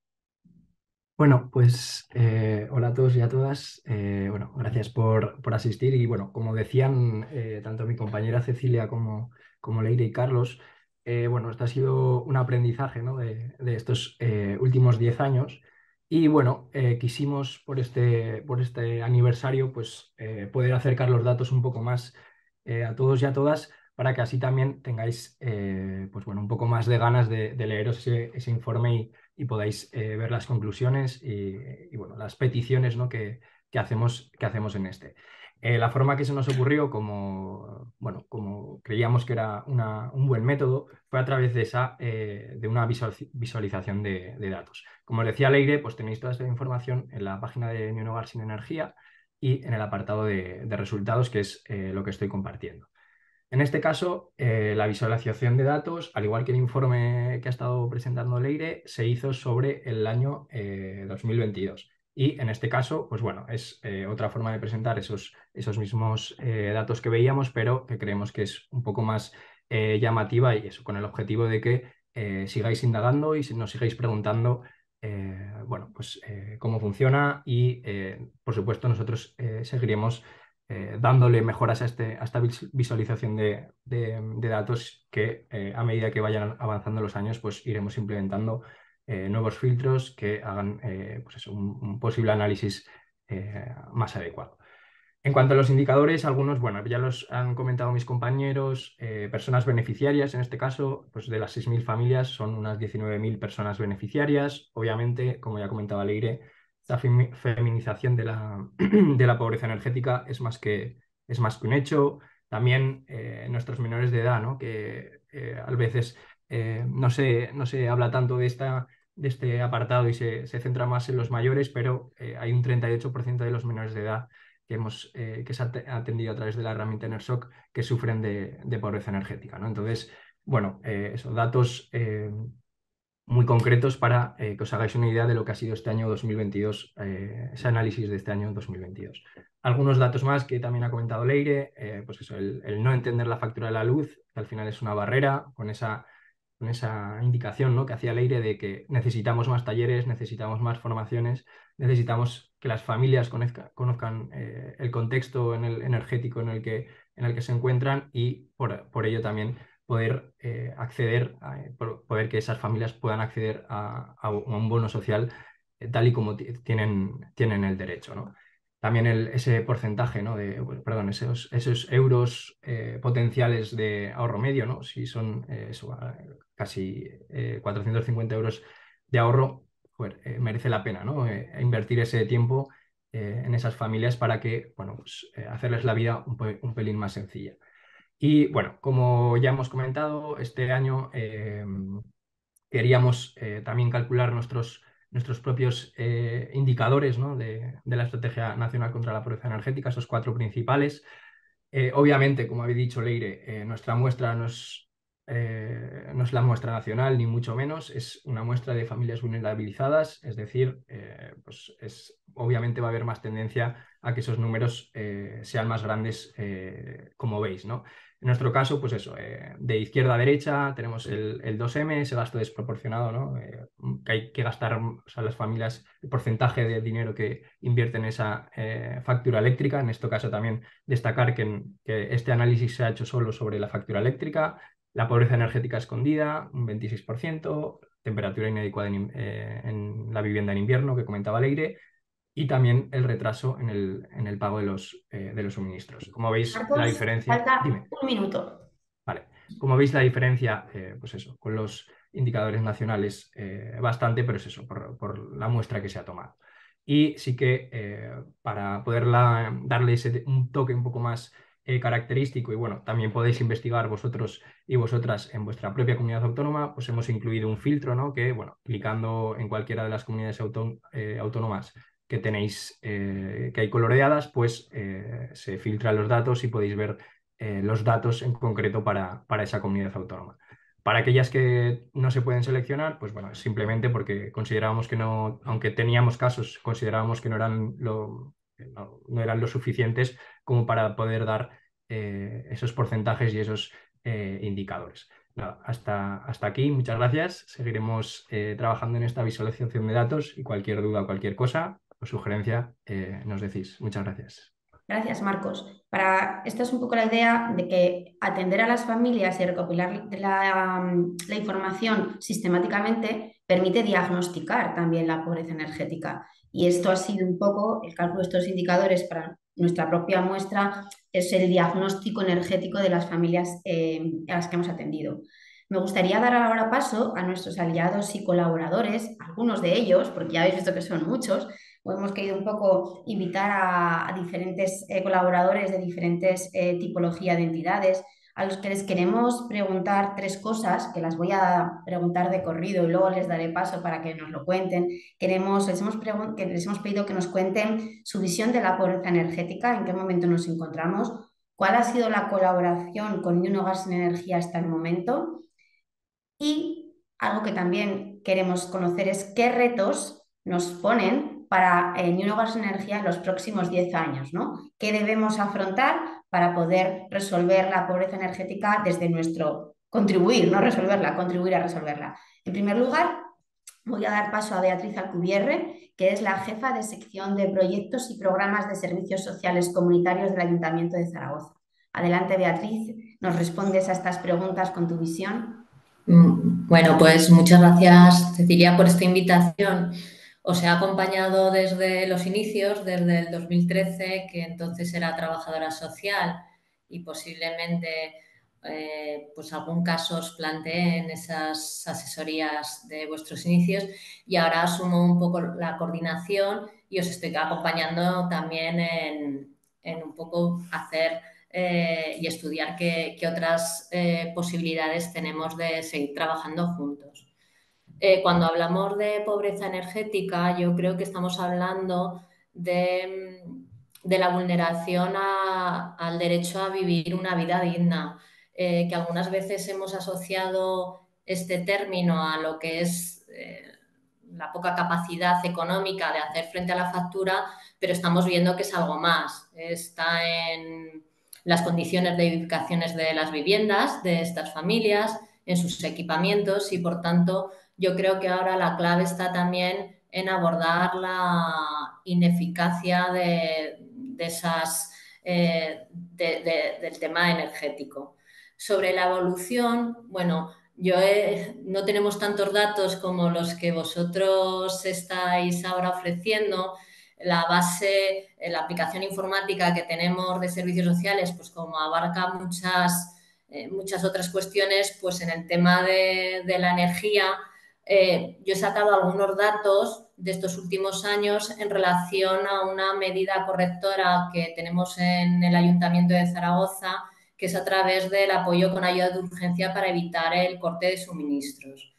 Bueno, pues eh, hola a todos y a todas. Eh, bueno, gracias por, por asistir. Y bueno, como decían eh, tanto mi compañera Cecilia como, como Leire y Carlos, eh, bueno, esto ha sido un aprendizaje, ¿no?, de, de estos eh, últimos diez años. Y bueno, eh, quisimos por este, por este aniversario pues, eh, poder acercar los datos un poco más eh, a todos y a todas, para que así también tengáis eh, pues, bueno, un poco más de ganas de, de leeros ese, ese informe y, y podáis eh, ver las conclusiones y, y bueno, las peticiones, ¿no?, que, que, hacemos, que hacemos en este. Eh, la forma que se nos ocurrió, como, bueno, como creíamos que era una, un buen método, fue a través de, esa, eh, de una visual, visualización de, de datos. Como os decía Leire, pues tenéis toda esta información en la página de Ni un hogar sin energía. y en el apartado de, de resultados, que es eh, lo que estoy compartiendo. En este caso, eh, la visualización de datos, al igual que el informe que ha estado presentando Leire, se hizo sobre el año eh, dos mil veintidós. Y en este caso, pues bueno, es eh, otra forma de presentar esos, esos mismos eh, datos que veíamos, pero que creemos que es un poco más eh, llamativa, y eso con el objetivo de que eh, sigáis indagando y nos sigáis preguntando eh, bueno, pues, eh, cómo funciona, y eh, por supuesto nosotros eh, seguiremos eh, dándole mejoras a, este, a esta visualización de, de, de datos que eh, a medida que vayan avanzando los años, pues iremos implementando eh, nuevos filtros que hagan eh, pues eso, un, un posible análisis eh, más adecuado. En cuanto a los indicadores, algunos, bueno, ya los han comentado mis compañeros, eh, personas beneficiarias, en este caso, pues de las seis mil familias son unas diecinueve mil personas beneficiarias. Obviamente, como ya comentaba Leire, la feminización de la, de la pobreza energética es más que, es más que un hecho. También eh, nuestros menores de edad, ¿no? Que eh, a veces eh, no se, no se habla tanto de, esta, de este apartado y se, se centra más en los mayores, pero eh, hay un treinta y ocho por ciento de los menores de edad que, hemos, eh, que se ha atendido a través de la herramienta EnerShock que sufren de, de pobreza energética, ¿no? Entonces, bueno, eh, esos datos eh, muy concretos para eh, que os hagáis una idea de lo que ha sido este año dos mil veintidós, eh, ese análisis de este año dos mil veintidós. Algunos datos más que también ha comentado Leire, eh, pues eso, el, el no entender la factura de la luz, que al final es una barrera, con esa con esa indicación, ¿no?, que hacía Leire de que necesitamos más talleres, necesitamos más formaciones, necesitamos que las familias conozca, conozcan eh, el contexto en el energético en el que, en el que se encuentran, y por, por ello también poder eh, acceder, a, por, poder que esas familias puedan acceder a, a un bono social eh, tal y como tienen, tienen el derecho, ¿no? También el, ese porcentaje, ¿no?, de, perdón, esos, esos euros eh, potenciales de ahorro medio, ¿no? Si son eh, eso, casi eh, cuatrocientos cincuenta euros de ahorro, pues, eh, merece la pena, ¿no?, eh, invertir ese tiempo eh, en esas familias para que, bueno, pues, eh, hacerles la vida un, un pelín más sencilla. Y bueno, como ya hemos comentado, este año eh, queríamos eh, también calcular nuestros nuestros propios eh, indicadores, ¿no?, de, de la Estrategia Nacional contra la Pobreza Energética, esos cuatro principales. Eh, obviamente, como habéis dicho, Leire, eh, nuestra muestra no es, eh, no es la muestra nacional, ni mucho menos, es una muestra de familias vulnerabilizadas, es decir, eh, pues es, obviamente va a haber más tendencia a que esos números eh, sean más grandes, eh, como veis, ¿no? En nuestro caso, pues eso, eh, de izquierda a derecha tenemos el, el dos eme, ese gasto desproporcionado, ¿no?, eh, que hay que gastar, o sea, las familias, el porcentaje de dinero que invierten en esa eh, factura eléctrica. En este caso también destacar que, que este análisis se ha hecho solo sobre la factura eléctrica, la pobreza energética escondida, un veintiséis por ciento, temperatura inadecuada en, eh, en la vivienda en invierno, que comentaba Leire, y también el retraso en el, en el pago de los, eh, de los suministros. Como veis, Marcos, la diferencia... falta Dime. un minuto. Vale. Como veis, la diferencia, eh, pues eso, con los indicadores nacionales eh, bastante, pero es eso, por, por la muestra que se ha tomado. Y sí que eh, para poderla darle ese, un toque un poco más eh, característico, y bueno, también podéis investigar vosotros y vosotras en vuestra propia comunidad autónoma, pues hemos incluido un filtro, ¿no?, que, bueno, clicando en cualquiera de las comunidades autón eh, autónomas que tenéis, eh, que hay coloreadas, pues eh, se filtran los datos y podéis ver eh, los datos en concreto para, para esa comunidad autónoma. Para aquellas que no se pueden seleccionar, pues bueno, simplemente porque considerábamos que no, aunque teníamos casos, considerábamos que no eran lo, no, no eran lo suficientes como para poder dar eh, esos porcentajes y esos eh, indicadores. Nada, hasta, hasta aquí, muchas gracias. Seguiremos eh, trabajando en esta visualización de datos, y cualquier duda o cualquier cosa o sugerencia eh, nos decís. Muchas gracias. Gracias, Marcos. Para, esta es un poco la idea de que atender a las familias y recopilar la, la información sistemáticamente permite diagnosticar también la pobreza energética. Y esto ha sido un poco el cálculo de estos indicadores para nuestra propia muestra, es el diagnóstico energético de las familias eh, a las que hemos atendido. Me gustaría dar ahora paso a nuestros aliados y colaboradores, algunos de ellos, porque ya habéis visto que son muchos. Hemos querido un poco invitar a, a diferentes eh, colaboradores de diferentes eh, tipologías de entidades. a los que les queremos preguntar tres cosas, que las voy a preguntar de corrido y luego les daré paso para que nos lo cuenten. Queremos, les hemos, que les hemos pedido que nos cuenten su visión de la pobreza energética, en qué momento nos encontramos, cuál ha sido la colaboración con Ni un Hogar Sin Energía hasta el momento y algo que también queremos conocer es qué retos nos ponen para eh, Ni un Hogar Sin Energía en los próximos diez años, ¿no? ¿Qué debemos afrontar para poder resolver la pobreza energética desde nuestro contribuir, no resolverla, contribuir a resolverla? En primer lugar, voy a dar paso a Beatriz Alcubierre, que es la jefa de sección de proyectos y programas de servicios sociales comunitarios del Ayuntamiento de Zaragoza. Adelante, Beatriz, nos respondes a estas preguntas con tu visión. Bueno, pues muchas gracias, Cecilia, por esta invitación. Os he acompañado desde los inicios, desde el dos mil trece, que entonces era trabajadora social y posiblemente eh, pues algún caso os planteé en esas asesorías de vuestros inicios y ahora asumo un poco la coordinación y os estoy acompañando también en, en un poco hacer eh, y estudiar qué, qué otras eh, posibilidades tenemos de seguir trabajando juntos. Eh, cuando hablamos de pobreza energética, yo creo que estamos hablando de, de la vulneración a, al derecho a vivir una vida digna, eh, que algunas veces hemos asociado este término a lo que es eh, la poca capacidad económica de hacer frente a la factura, pero estamos viendo que es algo más. Está en las condiciones de edificaciones de las viviendas de estas familias, en sus equipamientos y, por tanto, yo creo que ahora la clave está también en abordar la ineficacia de, de esas, eh, de, de, del tema energético. Sobre la evolución, bueno, yo he, no tenemos tantos datos como los que vosotros estáis ahora ofreciendo. La base, la aplicación informática que tenemos de servicios sociales, pues como abarca muchas, eh, muchas otras cuestiones, pues en el tema de, de la energía, Eh, yo he sacado algunos datos de estos últimos años en relación a una medida correctora que tenemos en el Ayuntamiento de Zaragoza, que es a través del apoyo con ayuda de urgencia para evitar el corte de suministros.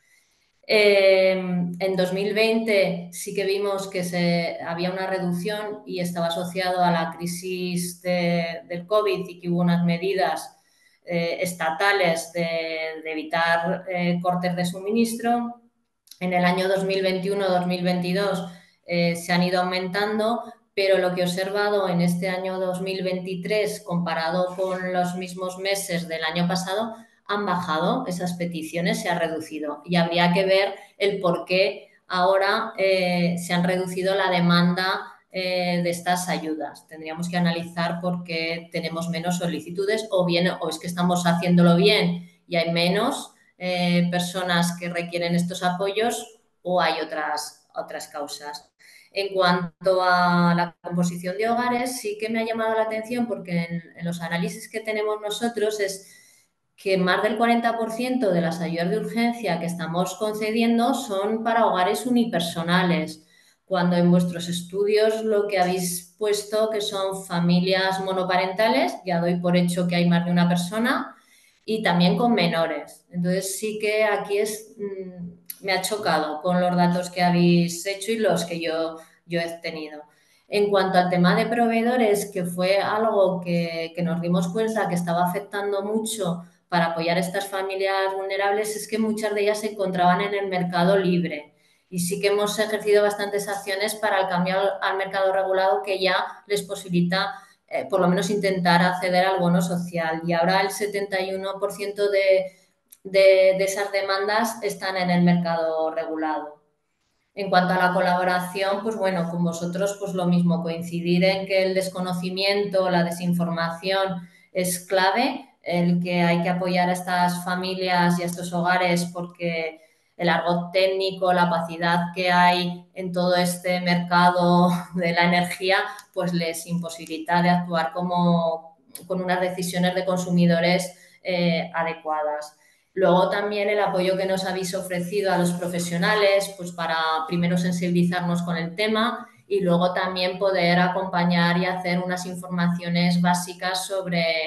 Eh, en dos mil veinte sí que vimos que se, había una reducción y estaba asociado a la crisis de, del COVID y que hubo unas medidas eh, estatales de, de evitar eh, cortes de suministro. En el año dos mil veintiuno dos mil veintidós eh, se han ido aumentando, pero lo que he observado en este año dos mil veintitrés comparado con los mismos meses del año pasado, han bajado esas peticiones, se ha reducido y habría que ver el por qué ahora eh, se han reducido la demanda eh, de estas ayudas. Tendríamos que analizar por qué tenemos menos solicitudes o bien o es que estamos haciéndolo bien y hay menos Eh, personas que requieren estos apoyos o hay otras, otras causas. En cuanto a la composición de hogares, sí que me ha llamado la atención porque en, en los análisis que tenemos nosotros es que más del cuarenta por ciento de las ayudas de urgencia que estamos concediendo son para hogares unipersonales, cuando en vuestros estudios lo que habéis puesto que son familias monoparentales, ya doy por hecho que hay más de una persona, y también con menores. Entonces sí que aquí es, mmm, me ha chocado con los datos que habéis hecho y los que yo, yo he tenido. En cuanto al tema de proveedores, que fue algo que, que nos dimos cuenta que estaba afectando mucho para apoyar a estas familias vulnerables, es que muchas de ellas se encontraban en el mercado libre. Y sí que hemos ejercido bastantes acciones para el cambio al, al mercado regulado que ya les posibilita Eh, por lo menos intentar acceder al bono social. Y ahora el setenta y uno por ciento de, de, de esas demandas están en el mercado regulado. En cuanto a la colaboración, pues bueno, con vosotros pues lo mismo, coincidir en que el desconocimiento, la desinformación es clave, el que hay que apoyar a estas familias y a estos hogares porque el argot técnico, la opacidad que hay en todo este mercado de la energía, pues les imposibilita de actuar como, con unas decisiones de consumidores eh, adecuadas. Luego también el apoyo que nos habéis ofrecido a los profesionales, pues para primero sensibilizarnos con el tema y luego también poder acompañar y hacer unas informaciones básicas sobre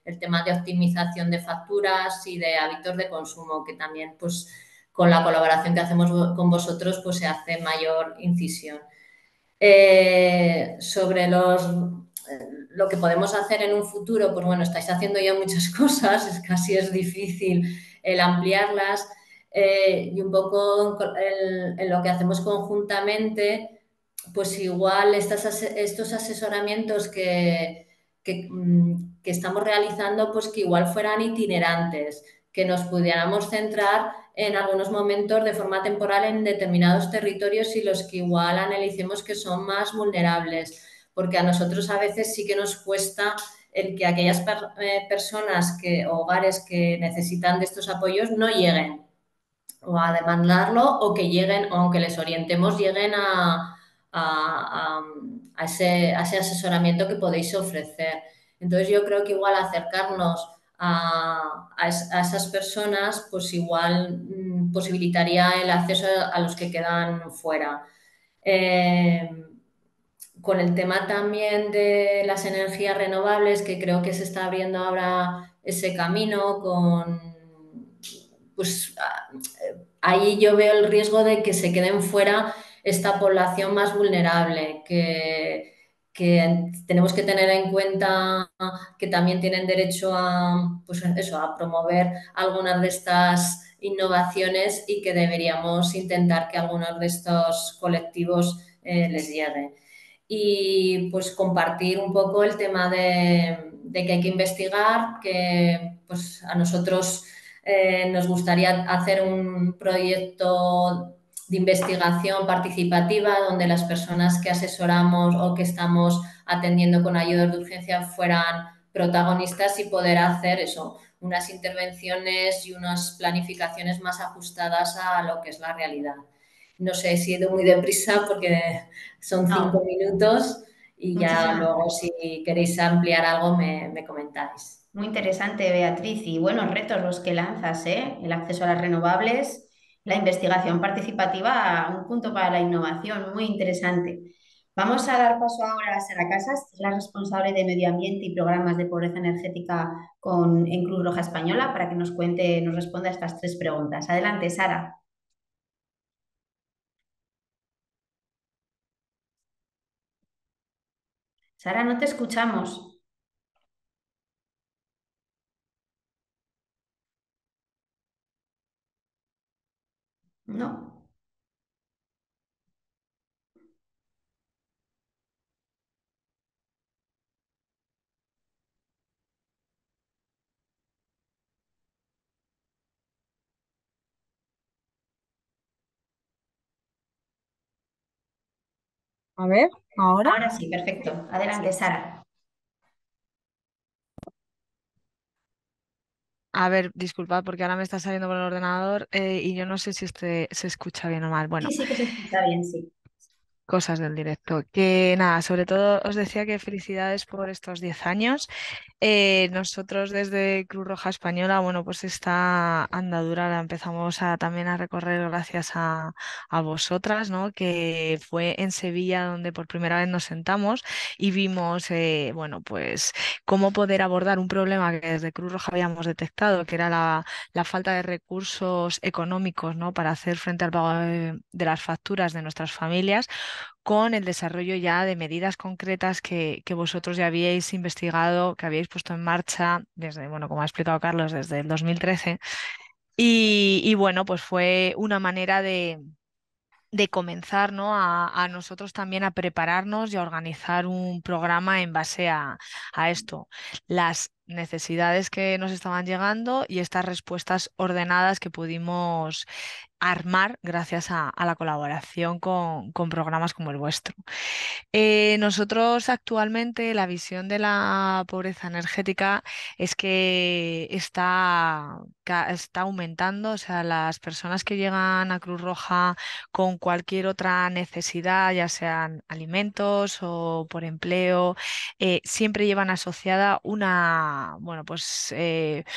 el tema de optimización de facturas y de hábitos de consumo, que también pues con la colaboración que hacemos con vosotros pues se hace mayor incisión. Eh, sobre los, lo que podemos hacer en un futuro, pues bueno, estáis haciendo ya muchas cosas, es casi es difícil el ampliarlas eh, y un poco en, en lo que hacemos conjuntamente, pues igual estas, estos asesoramientos que, que, que estamos realizando, pues que igual fueran itinerantes, que nos pudiéramos centrar en algunos momentos de forma temporal en determinados territorios y los que igual analicemos que son más vulnerables, porque a nosotros a veces sí que nos cuesta el que aquellas per, eh, personas, que, hogares que necesitan de estos apoyos no lleguen o a demandarlo o que lleguen, o aunque les orientemos, lleguen a, a, a, a, ese, a ese asesoramiento que podéis ofrecer. Entonces yo creo que igual acercarnos a, a, es, a esas personas pues igual mmm, posibilitaría el acceso a, a los que quedan fuera. Eh, con el tema también de las energías renovables, que creo que se está abriendo ahora ese camino con, pues ahí yo veo el riesgo de que se queden fuera esta población más vulnerable, que, que tenemos que tener en cuenta que también tienen derecho a, pues eso, a promover algunas de estas innovaciones y que deberíamos intentar que algunos de estos colectivos eh, les llegue. Y pues compartir un poco el tema de, de que hay que investigar, que pues a nosotros eh, nos gustaría hacer un proyecto de investigación participativa donde las personas que asesoramos o que estamos atendiendo con ayudas de urgencia fueran protagonistas y poder hacer eso, unas intervenciones y unas planificaciones más ajustadas a lo que es la realidad. No sé si he ido muy deprisa porque son cinco no. minutos y Muchísimas ya luego gracias. Si queréis ampliar algo me, me comentáis. Muy interesante, Beatriz, y buenos retos los que lanzas, ¿eh? El acceso a las renovables, la investigación participativa, un punto para la innovación, muy interesante. Vamos a dar paso ahora a Sara Casas, que es la responsable de Medio Ambiente y Programas de Pobreza Energética con, en Cruz Roja Española, para que nos cuente, nos responda a estas tres preguntas. Adelante, Sara. Sara, no te escuchamos. No. A ver, ahora. Ahora sí, perfecto. Adelante, Sara. A ver, disculpad porque ahora me está saliendo por el ordenador eh, y yo no sé si este se escucha bien o mal. Bueno, sí, sí que se escucha bien, sí. Cosas del directo. Que nada, sobre todo os decía que felicidades por estos diez años. Eh, nosotros desde Cruz Roja Española, bueno, pues esta andadura la empezamos a, también a recorrer gracias a, a vosotras, ¿no? Que fue en Sevilla donde por primera vez nos sentamos y vimos, eh, bueno, pues cómo poder abordar un problema que desde Cruz Roja habíamos detectado, que era la, la falta de recursos económicos, ¿no? Para hacer frente al pago de, de las facturas de nuestras familias, con el desarrollo ya de medidas concretas que, que vosotros ya habíais investigado, que habíais puesto en marcha desde, bueno, como ha explicado Carlos, desde el dos mil trece. Y, y bueno, pues fue una manera de, de comenzar, ¿no? a, a nosotros también a prepararnos y a organizar un programa en base a, a esto, las necesidades que nos estaban llegando y estas respuestas ordenadas que pudimos armar gracias a, a la colaboración con, con programas como el vuestro. Eh, nosotros actualmente la visión de la pobreza energética es que está, ca- está aumentando, o sea, las personas que llegan a Cruz Roja con cualquier otra necesidad, ya sean alimentos o por empleo, eh, siempre llevan asociada una, bueno, pues eh,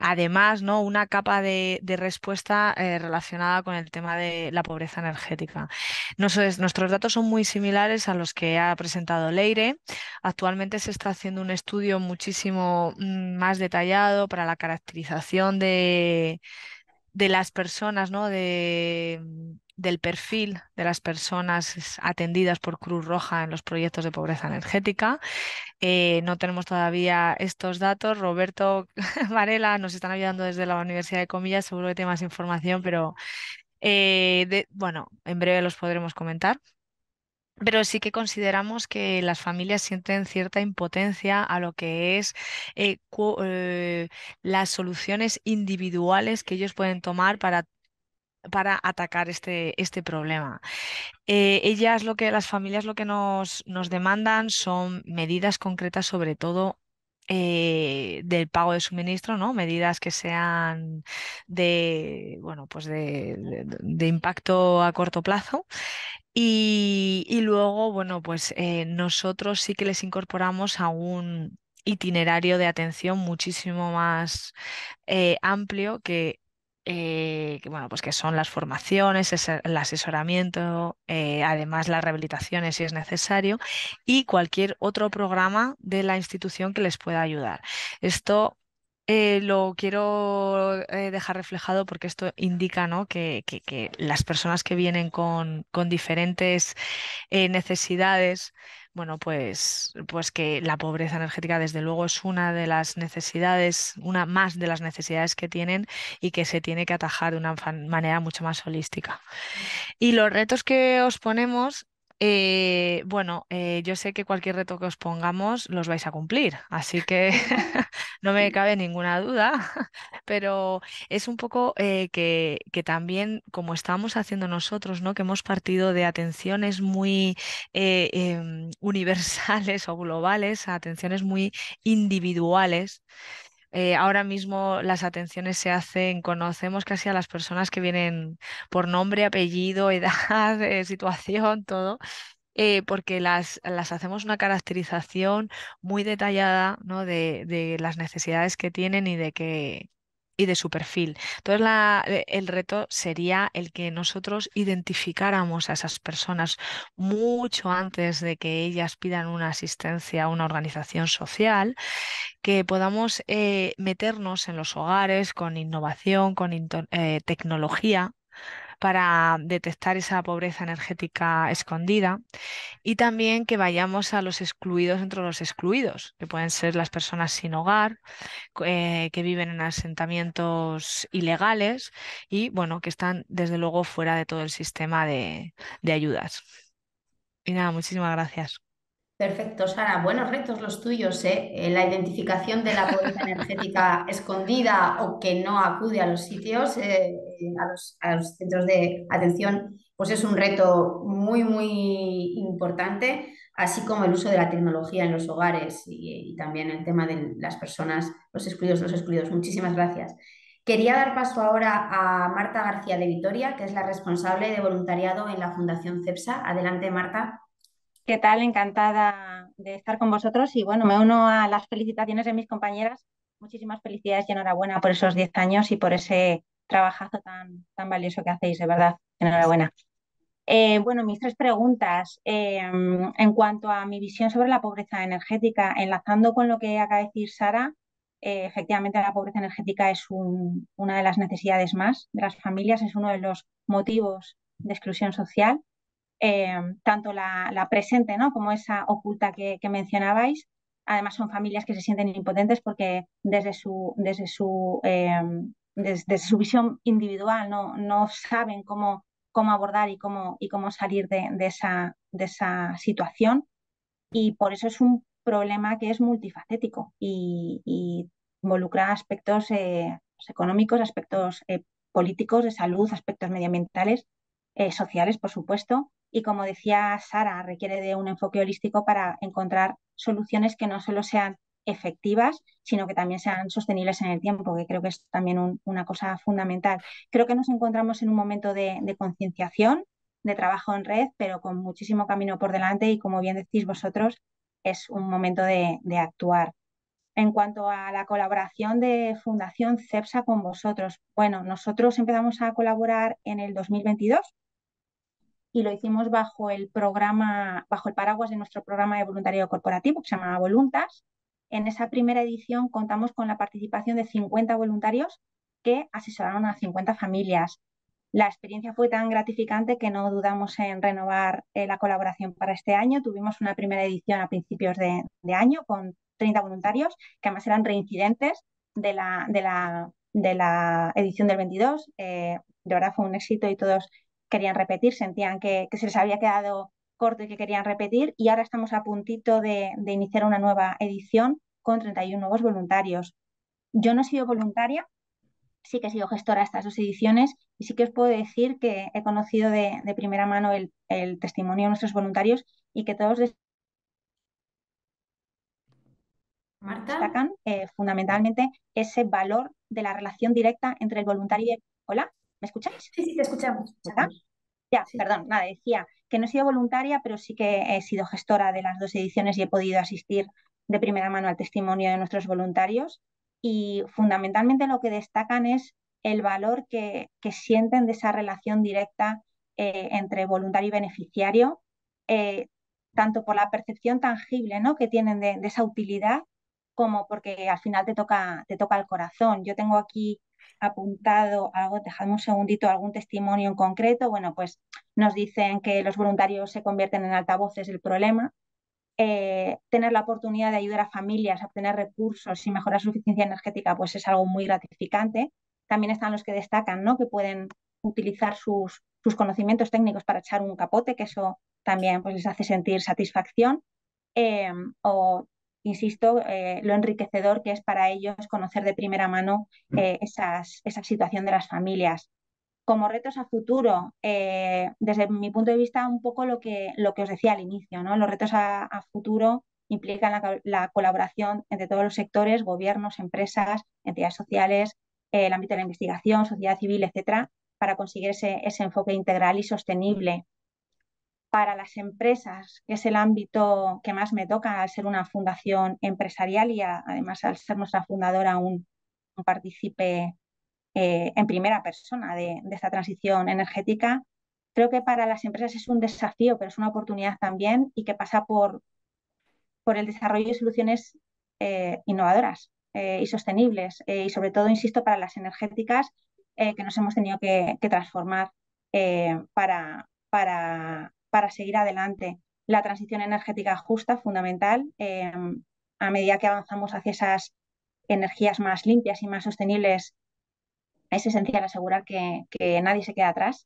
además, ¿no? Una capa de, de respuesta eh, relacionada con el tema de la pobreza energética. Nos- nuestros datos son muy similares a los que ha presentado Leire. Actualmente se está haciendo un estudio muchísimo mm, más detallado para la caracterización de, de las personas, ¿no? De, del perfil de las personas atendidas por Cruz Roja en los proyectos de pobreza energética. Eh, no tenemos todavía estos datos. Roberto Varela nos están ayudando desde la Universidad de Comillas, seguro que tiene más información, pero eh, de- bueno, en breve los podremos comentar. Pero sí que consideramos que las familias sienten cierta impotencia a lo que es eh, cu- eh, las soluciones individuales que ellos pueden tomar para, para atacar este, este problema. Eh, ellas lo que, las familias lo que nos, nos demandan son medidas concretas, sobre todo eh, del pago de suministro, ¿no? Medidas que sean de, bueno, pues de, de- de impacto a corto plazo. Y, y luego, bueno, pues eh, nosotros sí que les incorporamos a un itinerario de atención muchísimo más eh, amplio que, eh, que, bueno, pues que son las formaciones, ese- el asesoramiento, eh, además las rehabilitaciones si es necesario, y cualquier otro programa de la institución que les pueda ayudar. Esto eh, lo quiero eh, dejar reflejado porque esto indica, ¿no? que, que- que las personas que vienen con, con diferentes eh, necesidades, bueno, pues, pues que la pobreza energética desde luego es una de las necesidades, una más de las necesidades que tienen y que se tiene que atajar de una fan- manera mucho más holística. Y los retos que os ponemos, eh, bueno, eh, yo sé que cualquier reto que os pongamos los vais a cumplir, así que no me cabe ninguna duda, pero es un poco eh, que, que también, como estamos haciendo nosotros, ¿no? Que hemos partido de atenciones muy eh, em, universales o globales a atenciones muy individuales. Eh, ahora mismo las atenciones se hacen, conocemos casi a las personas que vienen por nombre, apellido, edad, eh, situación, todo, eh, porque las, las hacemos una caracterización muy detallada, ¿no? de, de las necesidades que tienen y de que y de su perfil. Entonces, la- eh, el reto sería el que nosotros identificáramos a esas personas mucho antes de que ellas pidan una asistencia a una organización social, que podamos eh, meternos en los hogares con innovación, con into- eh, tecnología para detectar esa pobreza energética escondida, y también que vayamos a los excluidos entre los excluidos, que pueden ser las personas sin hogar, co- eh, que viven en asentamientos ilegales y, bueno, que están desde luego fuera de todo el sistema de, de ayudas. Y nada, muchísimas gracias. Perfecto, Sara. Buenos retos los tuyos, ¿eh? Eh, La identificación de la pobreza energética escondida o que no acude a los sitios, eh, eh, a los, a los centros de atención, pues es un reto muy, muy importante, así como el uso de la tecnología en los hogares y, y también el tema de las personas, los excluidos, los excluidos. Muchísimas gracias. Quería dar paso ahora a Marta García de Vitoria, que es la responsable de voluntariado en la Fundación CEPSA. Adelante, Marta. ¿Qué tal? Encantada de estar con vosotros y bueno, me uno a las felicitaciones de mis compañeras. Muchísimas felicidades y enhorabuena por esos diez años y por ese trabajazo tan, tan valioso que hacéis, de verdad. Enhorabuena. Eh, bueno, mis tres preguntas. Eh, en cuanto a mi visión sobre la pobreza energética, enlazando con lo que acaba de decir Sara, eh, efectivamente la pobreza energética es un- una de las necesidades más de las familias, es uno de los motivos de exclusión social, eh, tanto la, la presente, ¿no? como esa oculta que, que mencionabais. Además son familias que se sienten impotentes porque desde su, desde su, eh, des- desde su visión individual no, no saben cómo, cómo abordar y cómo, y cómo salir de, de esa, de esa situación. Y por eso es un problema que es multifacético y, y involucra aspectos eh, económicos, aspectos eh, políticos, de salud, aspectos medioambientales, eh, sociales, por supuesto. Y como decía Sara, requiere de un enfoque holístico para encontrar soluciones que no solo sean efectivas, sino que también sean sostenibles en el tiempo, que creo que es también un, una cosa fundamental. Creo que nos encontramos en un momento de, de concienciación, de trabajo en red, pero con muchísimo camino por delante y, como bien decís vosotros, es un momento de, de actuar. En cuanto a la colaboración de Fundación CEPSA con vosotros, bueno, nosotros empezamos a colaborar en el dos mil veintidós y lo hicimos bajo el programa, bajo el paraguas de nuestro programa de voluntariado corporativo que se llama Voluntas. En esa primera edición contamos con la participación de cincuenta voluntarios que asesoraron a cincuenta familias. La experiencia fue tan gratificante que no dudamos en renovar eh, la colaboración para este año. Tuvimos una primera edición a principios de, de año con treinta voluntarios, que además eran reincidentes de la, de la, de la edición del veintidós. Eh, de verdad fue un éxito y todos querían repetir, sentían que, que se les había quedado corto y que querían repetir. Y ahora estamos a puntito de, de iniciar una nueva edición con treinta y uno nuevos voluntarios. Yo no he sido voluntaria, sí que he sido gestora de estas dos ediciones y sí que os puedo decir que he conocido de, de primera mano el, el testimonio de nuestros voluntarios y que todos Marta. destacan eh, fundamentalmente ese valor de la relación directa entre el voluntario y el... ¿Hola? ¿Me escucháis? Sí, sí, te escuchamos. ¿Verdad? Ya, Sí. perdón, nada, decía que no he sido voluntaria, pero sí que he sido gestora de las dos ediciones y he podido asistir de primera mano al testimonio de nuestros voluntarios y fundamentalmente lo que destacan es el valor que, que sienten de esa relación directa eh, entre voluntario y beneficiario, eh, tanto por la percepción tangible, ¿no?, que tienen de, de esa utilidad, como porque al final te toca, te toca el corazón. Yo tengo aquí apuntado algo, dejadme un segundito, algún testimonio en concreto. Bueno, pues nos dicen que los voluntarios se convierten en altavoces del problema. Eh, tener la oportunidad de ayudar a familias a obtener recursos y mejorar su eficiencia energética, pues es algo muy gratificante. También están los que destacan, ¿no?, que pueden utilizar sus, sus conocimientos técnicos para echar un capote, que eso también pues, les hace sentir satisfacción. Eh, o insisto, eh, lo enriquecedor que es para ellos conocer de primera mano eh, esas, esa situación de las familias. Como retos a futuro, eh, desde mi punto de vista, un poco lo que, lo que os decía al inicio, ¿no? Los retos a, a futuro implican la, la, colaboración entre todos los sectores, gobiernos, empresas, entidades sociales, eh, el ámbito de la investigación, sociedad civil, etcétera, para conseguir ese, ese enfoque integral y sostenible. Para las empresas, que es el ámbito que más me toca al ser una fundación empresarial y a, además al ser nuestra fundadora un, un partícipe eh, en primera persona de, de esta transición energética, creo que para las empresas es un desafío, pero es una oportunidad también y que pasa por, por el desarrollo de soluciones eh, innovadoras eh, y sostenibles eh, y sobre todo, insisto, para las energéticas eh, que nos hemos tenido que, que transformar eh, para, para, para seguir adelante. La transición energética justa, fundamental, eh, a medida que avanzamos hacia esas energías más limpias y más sostenibles, es esencial asegurar que, que nadie se quede atrás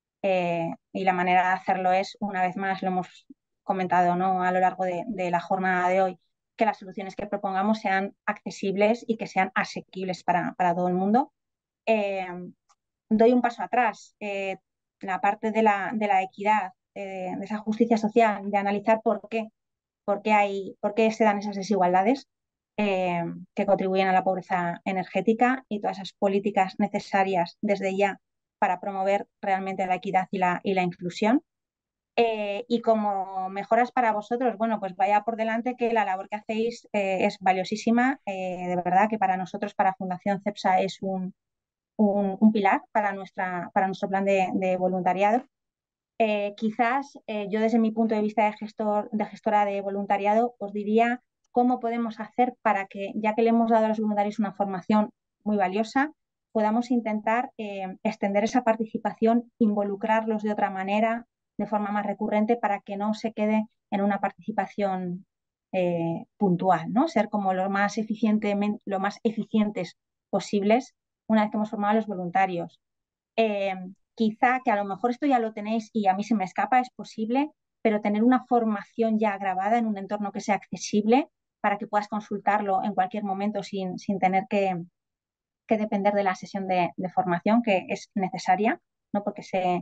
eh, y la manera de hacerlo es, una vez más, lo hemos comentado, ¿no?, a lo largo de, de la jornada de hoy, que las soluciones que propongamos sean accesibles y que sean asequibles para, para todo el mundo. Eh, doy un paso atrás, eh, la parte de la, de la equidad, eh, de esa justicia social, de analizar por qué, por qué, hay, por qué se dan esas desigualdades eh, que contribuyen a la pobreza energética y todas esas políticas necesarias desde ya para promover realmente la equidad y la, y la inclusión. Eh, y como mejoras para vosotros, bueno, pues vaya por delante que la labor que hacéis eh, es valiosísima. Eh, de verdad que para nosotros, para Fundación CEPSA, es un, un, un pilar para, nuestra, para nuestro plan de, de voluntariado. Eh, quizás eh, yo desde mi punto de vista de, gestor, de gestora de voluntariado os diría cómo podemos hacer para que, ya que le hemos dado a los voluntarios una formación muy valiosa, podamos intentar eh, extender esa participación, involucrarlos de otra manera, de forma más recurrente, para que no se quede en una participación eh, puntual, ¿no? Ser como lo más, eficientemente, lo más eficientes posibles una vez que hemos formado a los voluntarios. Eh, quizá que a lo mejor esto ya lo tenéis y a mí se me escapa, es posible, pero tener una formación ya grabada en un entorno que sea accesible para que puedas consultarlo en cualquier momento sin, sin tener que, que depender de la sesión de, de formación, que es necesaria, ¿no?, porque se,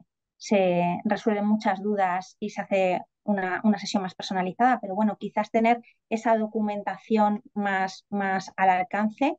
se resuelven muchas dudas y se hace una, una sesión más personalizada, pero bueno, quizás tener esa documentación más, más al alcance.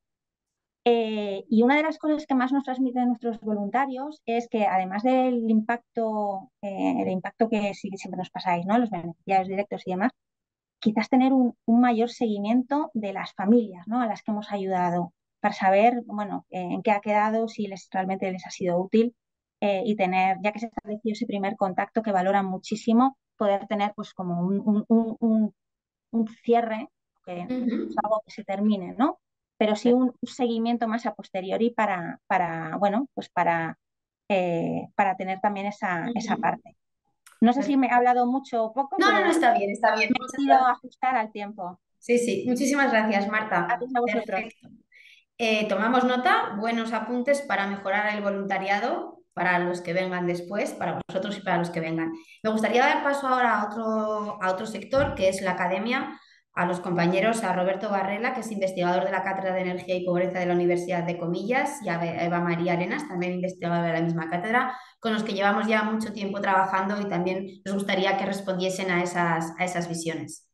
Eh, y una de las cosas que más nos transmiten nuestros voluntarios es que, además del impacto, eh, el impacto que sí, siempre nos pasáis, ¿no?, los beneficiarios directos y demás, quizás tener un, un mayor seguimiento de las familias, ¿no?, a las que hemos ayudado, para saber, bueno, eh, en qué ha quedado, si les, realmente les ha sido útil, eh, y tener, ya que se estableció ese primer contacto que valoran muchísimo, poder tener pues como un, un, un, un, un cierre, que no es algo que se termine, ¿no? Pero sí un seguimiento más a posteriori para, para bueno, pues para, eh, para tener también esa, esa parte. No sé si me he hablado mucho o poco, No, no, pero no, está bien, está bien. me he Muchas querido gracias. ajustar al tiempo. Sí, sí, muchísimas gracias, Marta. Gracias a vosotros. Perfecto. Eh, tomamos nota, buenos apuntes para mejorar el voluntariado para los que vengan después, para vosotros y para los que vengan. Me gustaría dar paso ahora a otro, a otro sector, que es la academia, a los compañeros, a Roberto Barrela, que es investigador de la Cátedra de Energía y Pobreza de la Universidad de Comillas, y a Eva María Arenas, también investigadora de la misma cátedra, con los que llevamos ya mucho tiempo trabajando y también nos gustaría que respondiesen a esas, a esas visiones.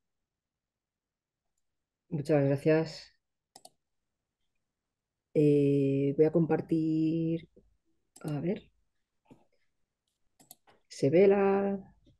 Muchas gracias. Eh, voy a compartir, a ver, ¿se ve la...?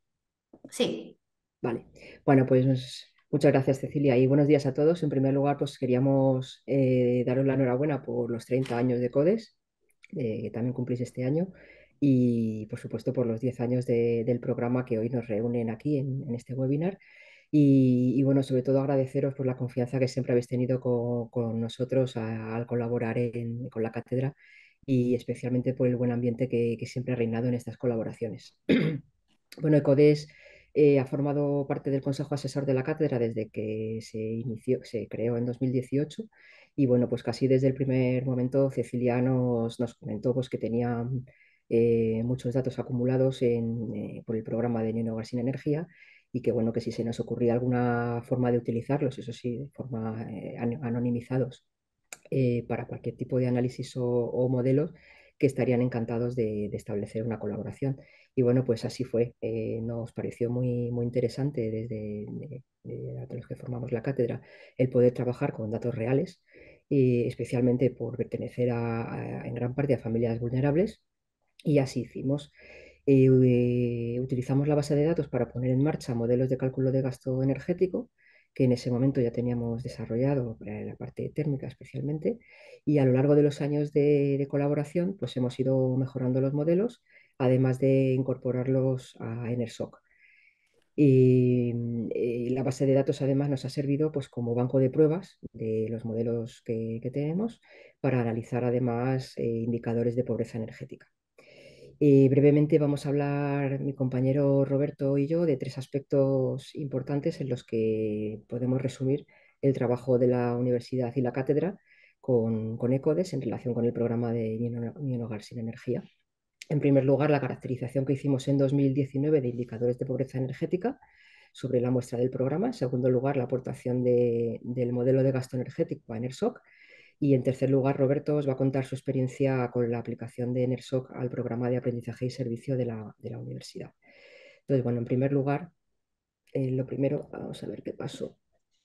Sí. Vale, bueno, pues muchas gracias, Cecilia, y buenos días a todos. En primer lugar, pues queríamos eh, daros la enhorabuena por los treinta años de CODES, eh, que también cumplís este año, y por supuesto por los diez años de- del programa que hoy nos reúnen aquí en, en este webinar. Y, y, bueno, sobre todo agradeceros por la confianza que siempre habéis tenido con, con nosotros a- al colaborar en- con la cátedra, y especialmente por el buen ambiente que, que siempre ha reinado en estas colaboraciones. Bueno, ECODES eh, ha formado parte del Consejo Asesor de la Cátedra desde que se inició, se creó en dos mil dieciocho, y bueno, pues casi desde el primer momento Cecilia nos, nos comentó pues, que tenía eh, muchos datos acumulados en, eh, por el programa de Niño Hogar sin Energía, y que bueno, que si se nos ocurría alguna forma de utilizarlos, eso sí, de forma eh, anonimizados, eh, para cualquier tipo de análisis o, o modelos, que estarían encantados de, de, establecer una colaboración. Y bueno, pues así fue. Eh, nos pareció muy, muy interesante desde de, de, de los que formamos la cátedra el poder trabajar con datos reales, y especialmente por pertenecer a, a, en gran parte a familias vulnerables, y así hicimos. Eh, eh, utilizamos la base de datos para poner en marcha modelos de cálculo de gasto energético, que en ese momento ya teníamos desarrollado para la parte térmica especialmente, y a lo largo de los años de, de colaboración pues hemos ido mejorando los modelos, además de incorporarlos a EnerSOC. Y eh, la base de datos además nos ha servido pues, como banco de pruebas de los modelos que, que tenemos, para analizar además eh, indicadores de pobreza energética. Eh, brevemente vamos a hablar mi compañero Roberto y yo de tres aspectos importantes en los que podemos resumir el trabajo de la universidad y la cátedra con, con ECODES en relación con el programa de Ni un Hogar sin Energía. En primer lugar, la caracterización que hicimos en dos mil diecinueve de indicadores de pobreza energética sobre la muestra del programa. En segundo lugar, la aportación de, del modelo de gasto energético a EnerSOC. Y en tercer lugar, Roberto os va a contar su experiencia con la aplicación de EnerSOC al programa de aprendizaje y servicio de la, de la universidad. Entonces, bueno, en primer lugar, eh, lo primero, vamos a ver qué pasó.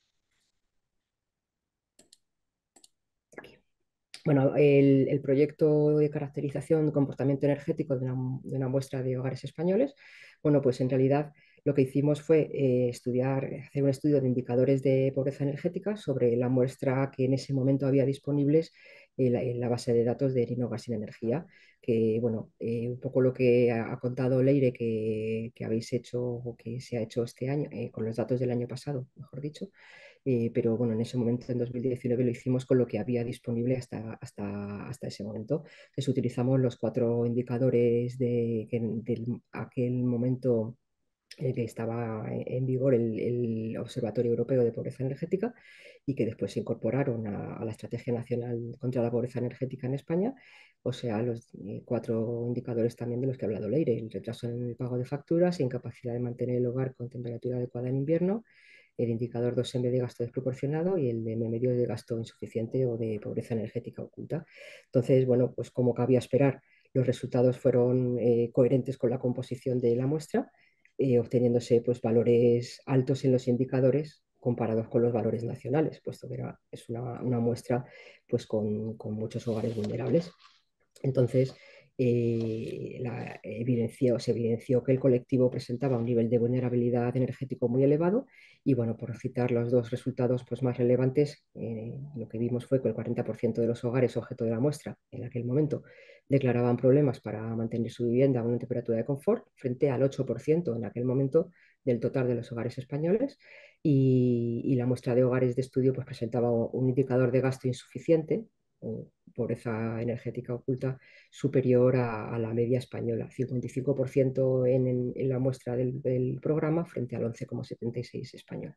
Aquí. Bueno, el, el, proyecto de caracterización de comportamiento energético de una, de una muestra de hogares españoles, bueno, pues en realidad lo que hicimos fue eh, estudiar, hacer un estudio de indicadores de pobreza energética sobre la muestra que en ese momento había disponibles en la, en la base de datos de Ni un Hogar sin Energía, que bueno, eh, un poco lo que ha, ha contado Leire que, que habéis hecho o que se ha hecho este año, eh, con los datos del año pasado, mejor dicho. Eh, pero bueno, en ese momento, en dos mil diecinueve, lo hicimos con lo que había disponible hasta, hasta, hasta ese momento. Entonces utilizamos los cuatro indicadores de, que de aquel momento eh, que estaba en vigor el, el, Observatorio Europeo de Pobreza Energética, y que después se incorporaron a, a la Estrategia Nacional contra la Pobreza Energética en España, o sea, los eh, cuatro indicadores también de los que ha hablado Leire: el retraso en el pago de facturas, incapacidad de mantener el hogar con temperatura adecuada en invierno, el indicador dos eme de gasto desproporcionado y el de eme medio de gasto insuficiente o de pobreza energética oculta. Entonces, bueno, pues como cabía esperar, los resultados fueron eh, coherentes con la composición de la muestra, eh, obteniéndose pues, valores altos en los indicadores comparados con los valores nacionales, puesto que era, es una, una muestra pues, con, con muchos hogares vulnerables. Entonces, eh, la evidenció, se evidenció que el colectivo presentaba un nivel de vulnerabilidad energético muy elevado y bueno, por citar los dos resultados pues, más relevantes, eh, lo que vimos fue que el cuarenta por ciento de los hogares objeto de la muestra en aquel momento declaraban problemas para mantener su vivienda a una temperatura de confort frente al ocho por ciento en aquel momento del total de los hogares españoles y, y la muestra de hogares de estudio pues, presentaba un indicador de gasto insuficiente o pobreza energética oculta superior a, a la media española, cincuenta y cinco por ciento en, en, en la muestra del, del, programa frente al once coma setenta y seis por ciento español.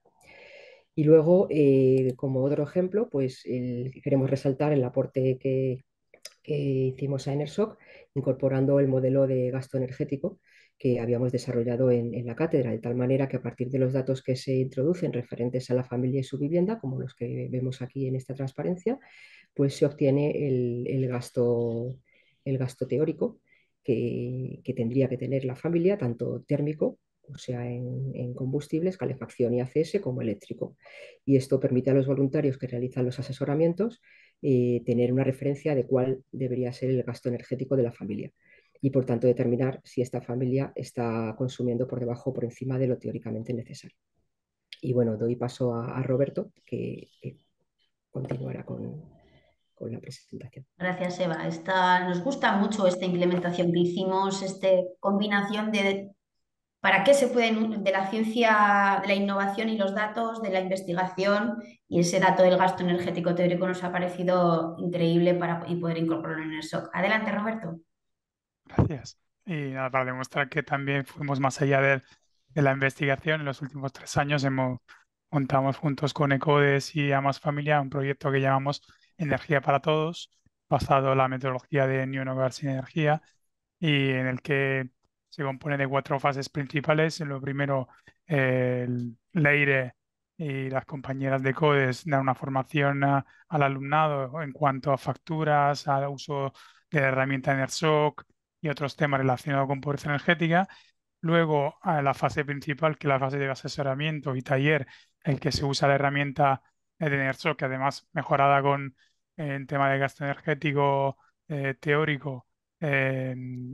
Y luego, eh, como otro ejemplo, pues el, queremos resaltar el aporte que, que hicimos a ENERSOC, incorporando el modelo de gasto energético que habíamos desarrollado en, en, la cátedra, de tal manera que a partir de los datos que se introducen referentes a la familia y su vivienda, como los que vemos aquí en esta transparencia, pues se obtiene el, el gasto, el gasto teórico que, que, tendría que tener la familia, tanto térmico, o sea, en, en combustibles, calefacción y A C S, como eléctrico. Y esto permite a los voluntarios que realizan los asesoramientos eh, tener una referencia de cuál debería ser el gasto energético de la familia y por tanto determinar si esta familia está consumiendo por debajo o por encima de lo teóricamente necesario. Y bueno, doy paso a, a Roberto, que, que continuará con, con la presentación. Gracias, Eva. Esta, nos gusta mucho esta implementación que hicimos, esta combinación de para qué se puede, de la ciencia, de la innovación y los datos, de la investigación, y ese dato del gasto energético teórico nos ha parecido increíble para y poder incorporarlo en el S O C. Adelante, Roberto. Gracias. Y nada, para demostrar que también fuimos más allá de, de la investigación, en los últimos tres años hemos montamos juntos con ECODES y Amas Familia un proyecto que llamamos Energía para Todos, basado en la metodología de Ni un hogar sin energía, y en el que se compone de cuatro fases principales. En lo primero, eh, el Leire y las compañeras de ECODES dan una formación a- al alumnado en cuanto a facturas, al uso de la herramienta ENERSOC y otros temas relacionados con pobreza energética. Luego, a la fase principal, que es la fase de asesoramiento y taller, en que se usa la herramienta de ENERSOC, que además mejorada con eh, en tema de gasto energético eh, teórico, eh,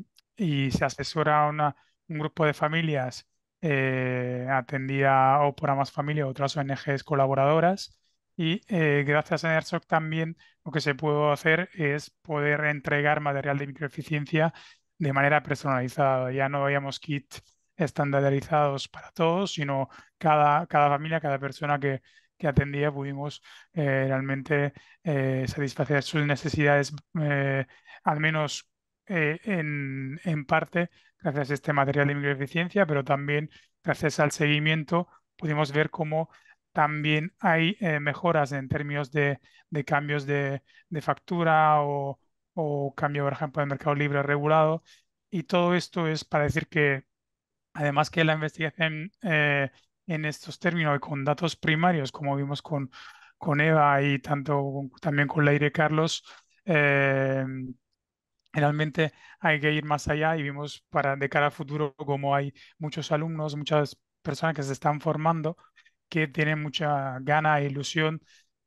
y se asesora a una- un grupo de familias eh, atendida o por Amas Familia o otras O N Ges colaboradoras. Y eh, gracias a ENERSOC también lo que se puede hacer es poder entregar material de microeficiencia de manera personalizada. Ya no habíamos kits estandarizados para todos, sino cada, cada familia, cada persona que, que atendía pudimos eh, realmente eh, satisfacer sus necesidades, eh, al menos eh, en, en parte, gracias a este material de microeficiencia, pero también gracias al seguimiento pudimos ver cómo también hay eh, mejoras en términos de, de cambios de, de factura o, o cambio, por ejemplo, de mercado libre regulado. Y todo esto es para decir que, además que la investigación eh, en estos términos y con datos primarios, como vimos con, con Eva y tanto con- también con Leire Carlos, eh, realmente hay que ir más allá y vimos para de cara al futuro como hay muchos alumnos, muchas personas que se están formando, que tienen mucha gana e ilusión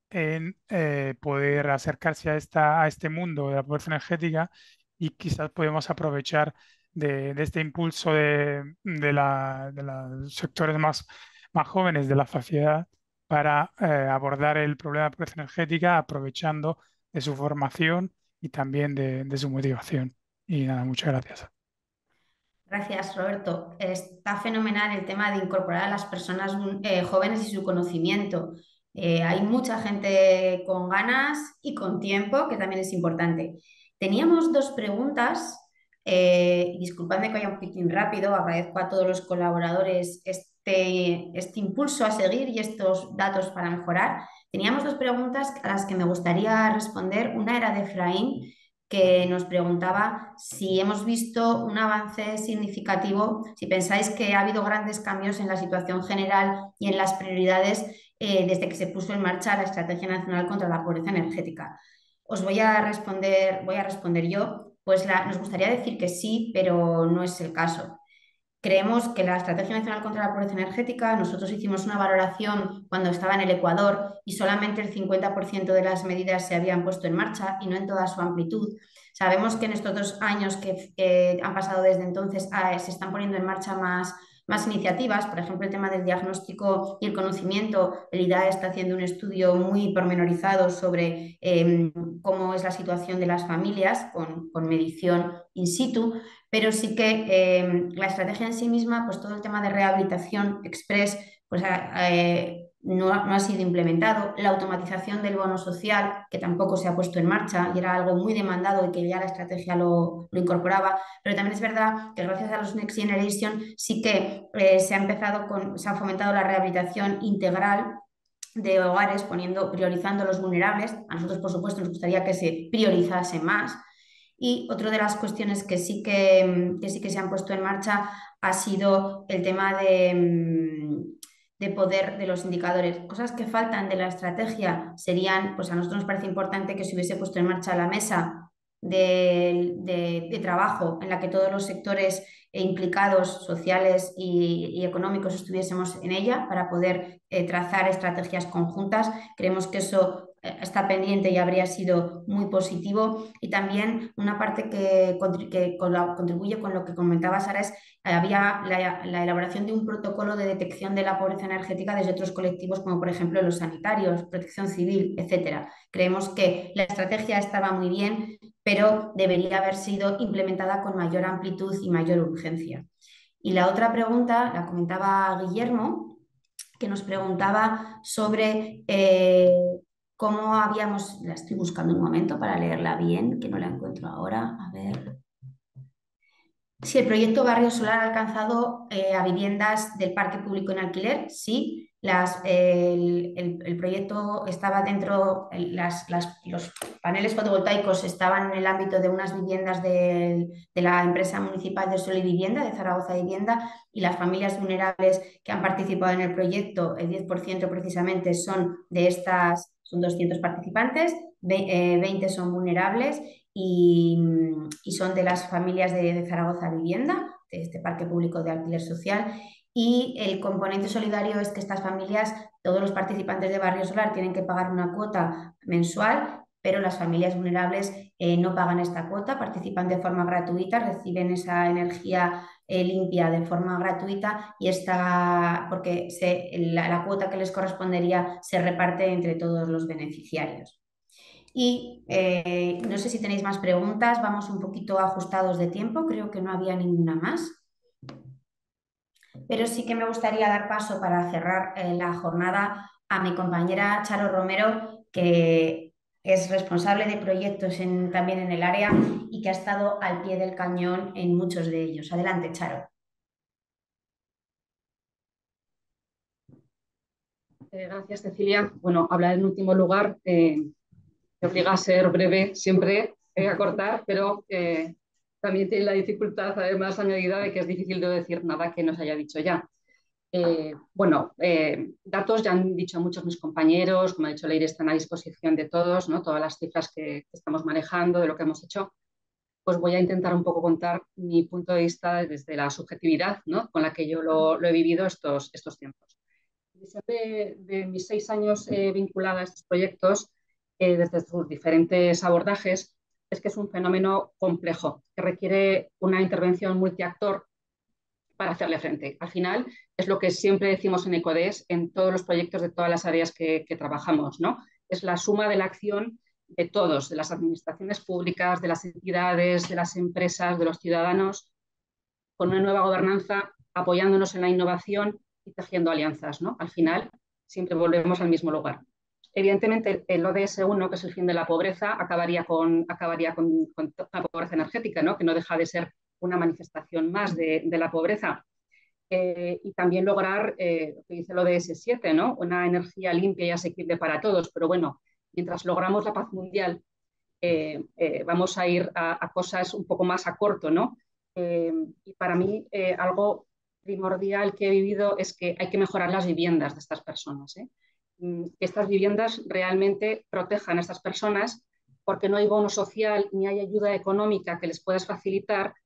en eh, poder acercarse a, esta, a este mundo de la pobreza energética, y quizás podemos aprovechar de, de este impulso de, de, la- de los sectores más, más jóvenes de la sociedad para eh, abordar el problema de pobreza energética aprovechando de su formación y también de, de su motivación. Y nada, muchas gracias. Gracias, Roberto. Está fenomenal el tema de incorporar a las personas eh, jóvenes y su conocimiento. Eh, hay mucha gente con ganas y con tiempo, que también es importante. Teníamos dos preguntas. Eh, disculpadme que vaya un poquitín rápido. Agradezco a todos los colaboradores este, este impulso a seguir y estos datos para mejorar. Teníamos dos preguntas a las que me gustaría responder. Una era de Efraín, que nos preguntaba si hemos visto un avance significativo, si pensáis que ha habido grandes cambios en la situación general y en las prioridades eh, desde que se puso en marcha la Estrategia Nacional contra la Pobreza Energética. Os voy a responder, voy a responder yo, pues la, nos gustaría decir que sí, pero no es el caso. Creemos que la Estrategia Nacional contra la Pobreza Energética, nosotros hicimos una valoración cuando estaba en el Ecuador y solamente el cincuenta por ciento de las medidas se habían puesto en marcha y no en toda su amplitud. Sabemos que en estos dos años que, que han pasado desde entonces ah, se están poniendo en marcha más, más iniciativas, por ejemplo, el tema del diagnóstico y el conocimiento. El I D A E está haciendo un estudio muy pormenorizado sobre eh, cómo es la situación de las familias con, con medición in situ, pero sí que eh, la estrategia en sí misma, pues todo el tema de rehabilitación express, pues eh, no, no ha sido implementado. La automatización del bono social, que tampoco se ha puesto en marcha y era algo muy demandado y que ya la estrategia lo, lo incorporaba, pero también es verdad que gracias a los Next Generation sí que eh, se ha empezado con, se ha fomentado la rehabilitación integral de hogares, poniendo, priorizando a los vulnerables. A nosotros, por supuesto, nos gustaría que se priorizase más. Y otra de las cuestiones que sí que, que sí que se han puesto en marcha ha sido el tema de, de poder de los indicadores. Cosas que faltan de la estrategia serían, pues a nosotros nos parece importante que se hubiese puesto en marcha la mesa de, de, de trabajo en la que todos los sectores implicados, sociales y, y económicos, estuviésemos en ella para poder eh, trazar estrategias conjuntas. Creemos que eso está pendiente y habría sido muy positivo. Y también una parte que, que contribuye con lo que comentaba Sara es había la, la elaboración de un protocolo de detección de la pobreza energética desde otros colectivos, como por ejemplo los sanitarios, protección civil, etcétera. Creemos que la estrategia estaba muy bien, pero debería haber sido implementada con mayor amplitud y mayor urgencia. Y la otra pregunta la comentaba Guillermo, que nos preguntaba sobre eh, cómo habíamos, la estoy buscando un momento para leerla bien, que no la encuentro ahora, a ver. Si el proyecto Barrio Solar ha alcanzado eh, a viviendas del parque público en alquiler, sí. Las, eh, el, el, el proyecto estaba dentro, las, las, los paneles fotovoltaicos estaban en el ámbito de unas viviendas de, de la empresa municipal de Sol y Vivienda, de Zaragoza Vivienda, y las familias vulnerables que han participado en el proyecto, el diez por ciento precisamente son de estas, son doscientos participantes, veinte son vulnerables. Y, y son de las familias de, de Zaragoza Vivienda, de este parque público de alquiler social. Y el componente solidario es que estas familias, todos los participantes de Barrio Solar tienen que pagar una cuota mensual, pero las familias vulnerables eh, no pagan esta cuota, participan de forma gratuita, reciben esa energía eh, limpia de forma gratuita y esta, porque se, la, la cuota que les correspondería se reparte entre todos los beneficiarios. Y eh, no sé si tenéis más preguntas, vamos un poquito ajustados de tiempo, creo que no había ninguna más. Pero sí que me gustaría dar paso para cerrar eh, la jornada a mi compañera Charo Romero, que es responsable de proyectos en, también en el área y que ha estado al pie del cañón en muchos de ellos. Adelante, Charo. Eh, gracias, Cecilia. Bueno, hablar en último lugar eh, te obliga a ser breve siempre, eh, a cortar, pero eh, también tiene la dificultad, además, añadida de que es difícil de decir nada que no se haya dicho ya. Eh, bueno, eh, datos ya han dicho muchos mis compañeros, como ha dicho Leire, están a disposición de todos, ¿no? Todas las cifras que, que estamos manejando, de lo que hemos hecho. Pues voy a intentar un poco contar mi punto de vista desde la subjetividad, ¿no? Con la que yo lo, lo he vivido estos, estos tiempos. De, de mis seis años eh, vinculada a estos proyectos, eh, desde sus diferentes abordajes, es que es un fenómeno complejo, que requiere una intervención multiactor para hacerle frente. Al final, es lo que siempre decimos en ECODES, en todos los proyectos de todas las áreas que, que trabajamos, ¿no? Es la suma de la acción de todos, de las administraciones públicas, de las entidades, de las empresas, de los ciudadanos, con una nueva gobernanza, apoyándonos en la innovación y tejiendo alianzas, ¿no? Al final, siempre volvemos al mismo lugar. Evidentemente, el O D S uno, que es el fin de la pobreza, acabaría con, acabaría con, con la pobreza energética, ¿no? Que no deja de ser una manifestación más de, de la pobreza. Eh, y también lograr eh, lo que dice el O D S siete, ¿no? Una energía limpia y asequible para todos. Pero bueno, mientras logramos la paz mundial, eh, eh, vamos a ir a, a cosas un poco más a corto, ¿no? Eh, y para mí, eh, algo primordial que he vivido es que hay que mejorar las viviendas de estas personas, ¿eh? Que estas viviendas realmente protejan a estas personas, porque no hay bono social ni hay ayuda económica que les puedas facilitar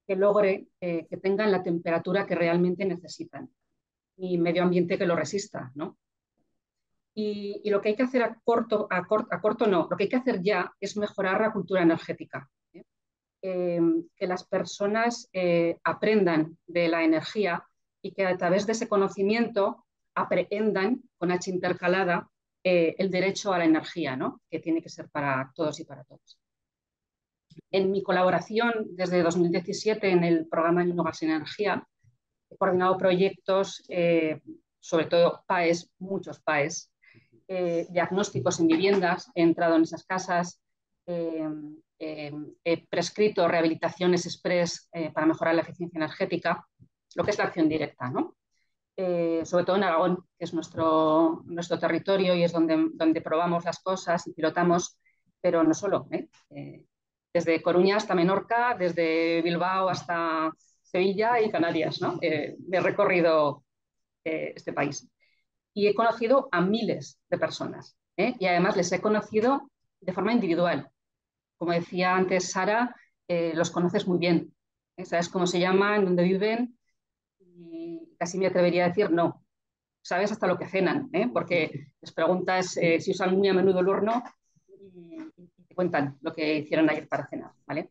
que logre eh, que tengan la temperatura que realmente necesitan y medio ambiente que lo resista, ¿no? Y, y lo que hay que hacer a corto, a, corto, a corto no, lo que hay que hacer ya es mejorar la cultura energética. ¿eh? Eh, que las personas eh, aprendan de la energía y que a través de ese conocimiento aprendan con H intercalada eh, el derecho a la energía, ¿no? Que tiene que ser para todos y para todos. En mi colaboración desde dos mil diecisiete en el programa de Innovación en Energía, he coordinado proyectos, eh, sobre todo P A E S, muchos P A E S, eh, diagnósticos en viviendas, he entrado en esas casas, eh, eh, he prescrito rehabilitaciones express eh, para mejorar la eficiencia energética, lo que es la acción directa, ¿no? Eh, sobre todo en Aragón, que es nuestro, nuestro territorio y es donde, donde probamos las cosas y pilotamos, pero no solo, ¿eh? Eh, desde Coruña hasta Menorca, desde Bilbao hasta Sevilla y Canarias, ¿no? Eh, he recorrido eh, este país y he conocido a miles de personas ¿eh? Y además les he conocido de forma individual. Como decía antes Sara, eh, los conoces muy bien, ¿eh? Sabes cómo se llaman, dónde viven y casi me atrevería a decir no. Sabes hasta lo que cenan, ¿eh? Porque les preguntas eh, si usan muy a menudo el horno y, y te cuentan lo que hicieron ayer para cenar, ¿vale?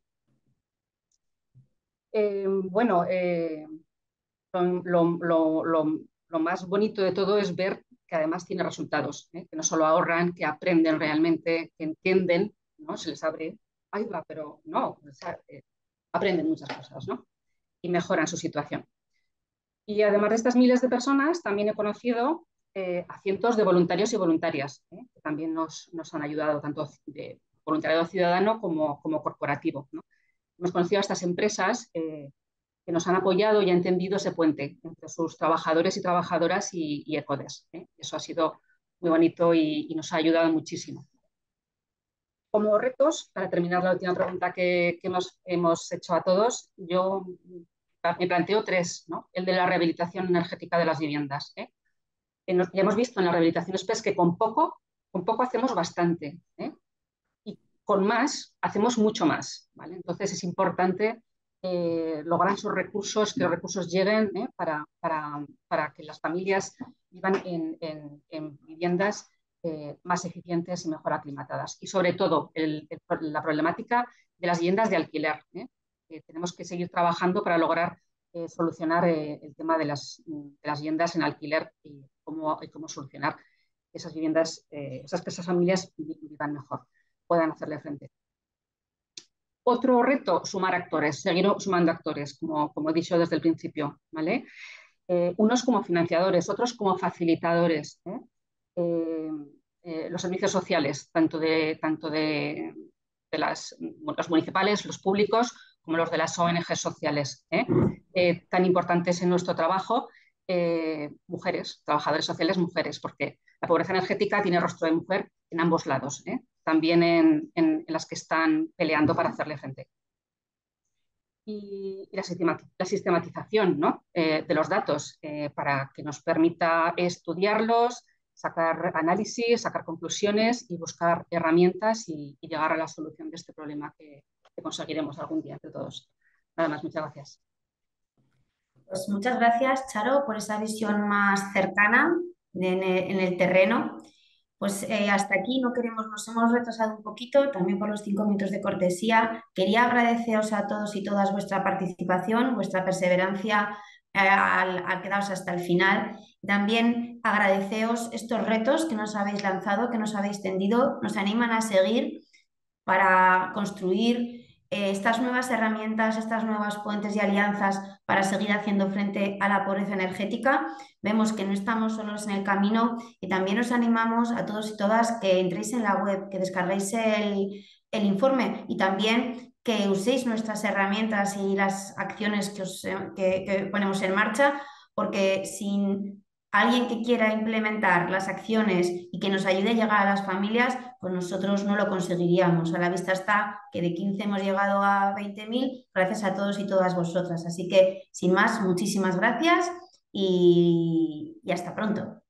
Eh, bueno, eh, lo, lo, lo, lo más bonito de todo es ver que además tiene resultados, ¿eh? Que no solo ahorran, que aprenden realmente, que entienden, ¿no? Se les abre, ahí va, pero no, o sea, eh, aprenden muchas cosas, ¿no? Y mejoran su situación. Y además de estas miles de personas, también he conocido eh, a cientos de voluntarios y voluntarias, ¿eh? Que también nos, nos han ayudado, tanto de voluntariado ciudadano como, como corporativo, ¿no? Hemos conocido a estas empresas eh, que nos han apoyado y han entendido ese puente entre sus trabajadores y trabajadoras y, y ECODES, ¿eh? Eso ha sido muy bonito y, y nos ha ayudado muchísimo. Como retos, para terminar la última pregunta que, que hemos, hemos hecho a todos, yo me planteo tres, ¿no? El de la rehabilitación energética de las viviendas, ¿eh? Nos, ya hemos visto en la rehabilitación express que con poco, con poco hacemos bastante, ¿eh? Y con más hacemos mucho más, ¿vale? Entonces es importante eh, lograr esos recursos, que los recursos lleguen ¿eh? para, para, para que las familias vivan en, en, en viviendas eh, más eficientes y mejor aclimatadas. Y sobre todo el, el, la problemática de las viviendas de alquiler, ¿eh? Que tenemos que seguir trabajando para lograr eh, solucionar eh, el tema de las, de las viviendas en alquiler y cómo, y cómo solucionar esas viviendas, eh, esas que esas familias vivan mejor, puedan hacerle frente. Otro reto, sumar actores, seguir sumando actores, como, como he dicho desde el principio, ¿vale? Eh, unos como financiadores, otros como facilitadores, ¿eh? Eh, eh, los servicios sociales, tanto de, tanto de, de las, los municipales, los públicos, como los de las O N G sociales, ¿eh? Eh, tan importantes en nuestro trabajo, eh, mujeres, trabajadores sociales, mujeres, porque la pobreza energética tiene rostro de mujer en ambos lados, ¿eh? También en, en, en las que están peleando para hacerle frente. Y, y la, la sistematización, ¿no? eh, de los datos eh, para que nos permita estudiarlos, sacar análisis, sacar conclusiones y buscar herramientas y, y llegar a la solución de este problema que, que conseguiremos algún día entre todos. Nada más, muchas gracias. Pues muchas gracias, Charo, por esa visión más cercana en el, en el terreno. Pues eh, hasta aquí no queremos, nos hemos retrasado un poquito, también por los cinco minutos de cortesía. Quería agradeceros a todos y todas vuestra participación, vuestra perseverancia eh, al, al quedaros hasta el final. También agradeceos estos retos que nos habéis lanzado, que nos habéis tendido, nos animan a seguir para construir eh, estas nuevas herramientas, estas nuevas puentes y alianzas para seguir haciendo frente a la pobreza energética. Vemos que no estamos solos en el camino y también os animamos a todos y todas que entréis en la web, que descarguéis el, el informe y también que uséis nuestras herramientas y las acciones que, os, que, que ponemos en marcha, porque sin alguien que quiera implementar las acciones y que nos ayude a llegar a las familias, pues nosotros no lo conseguiríamos. A la vista está que de quince hemos llegado a veinte mil gracias a todos y todas vosotras. Así que, sin más, muchísimas gracias y, y hasta pronto.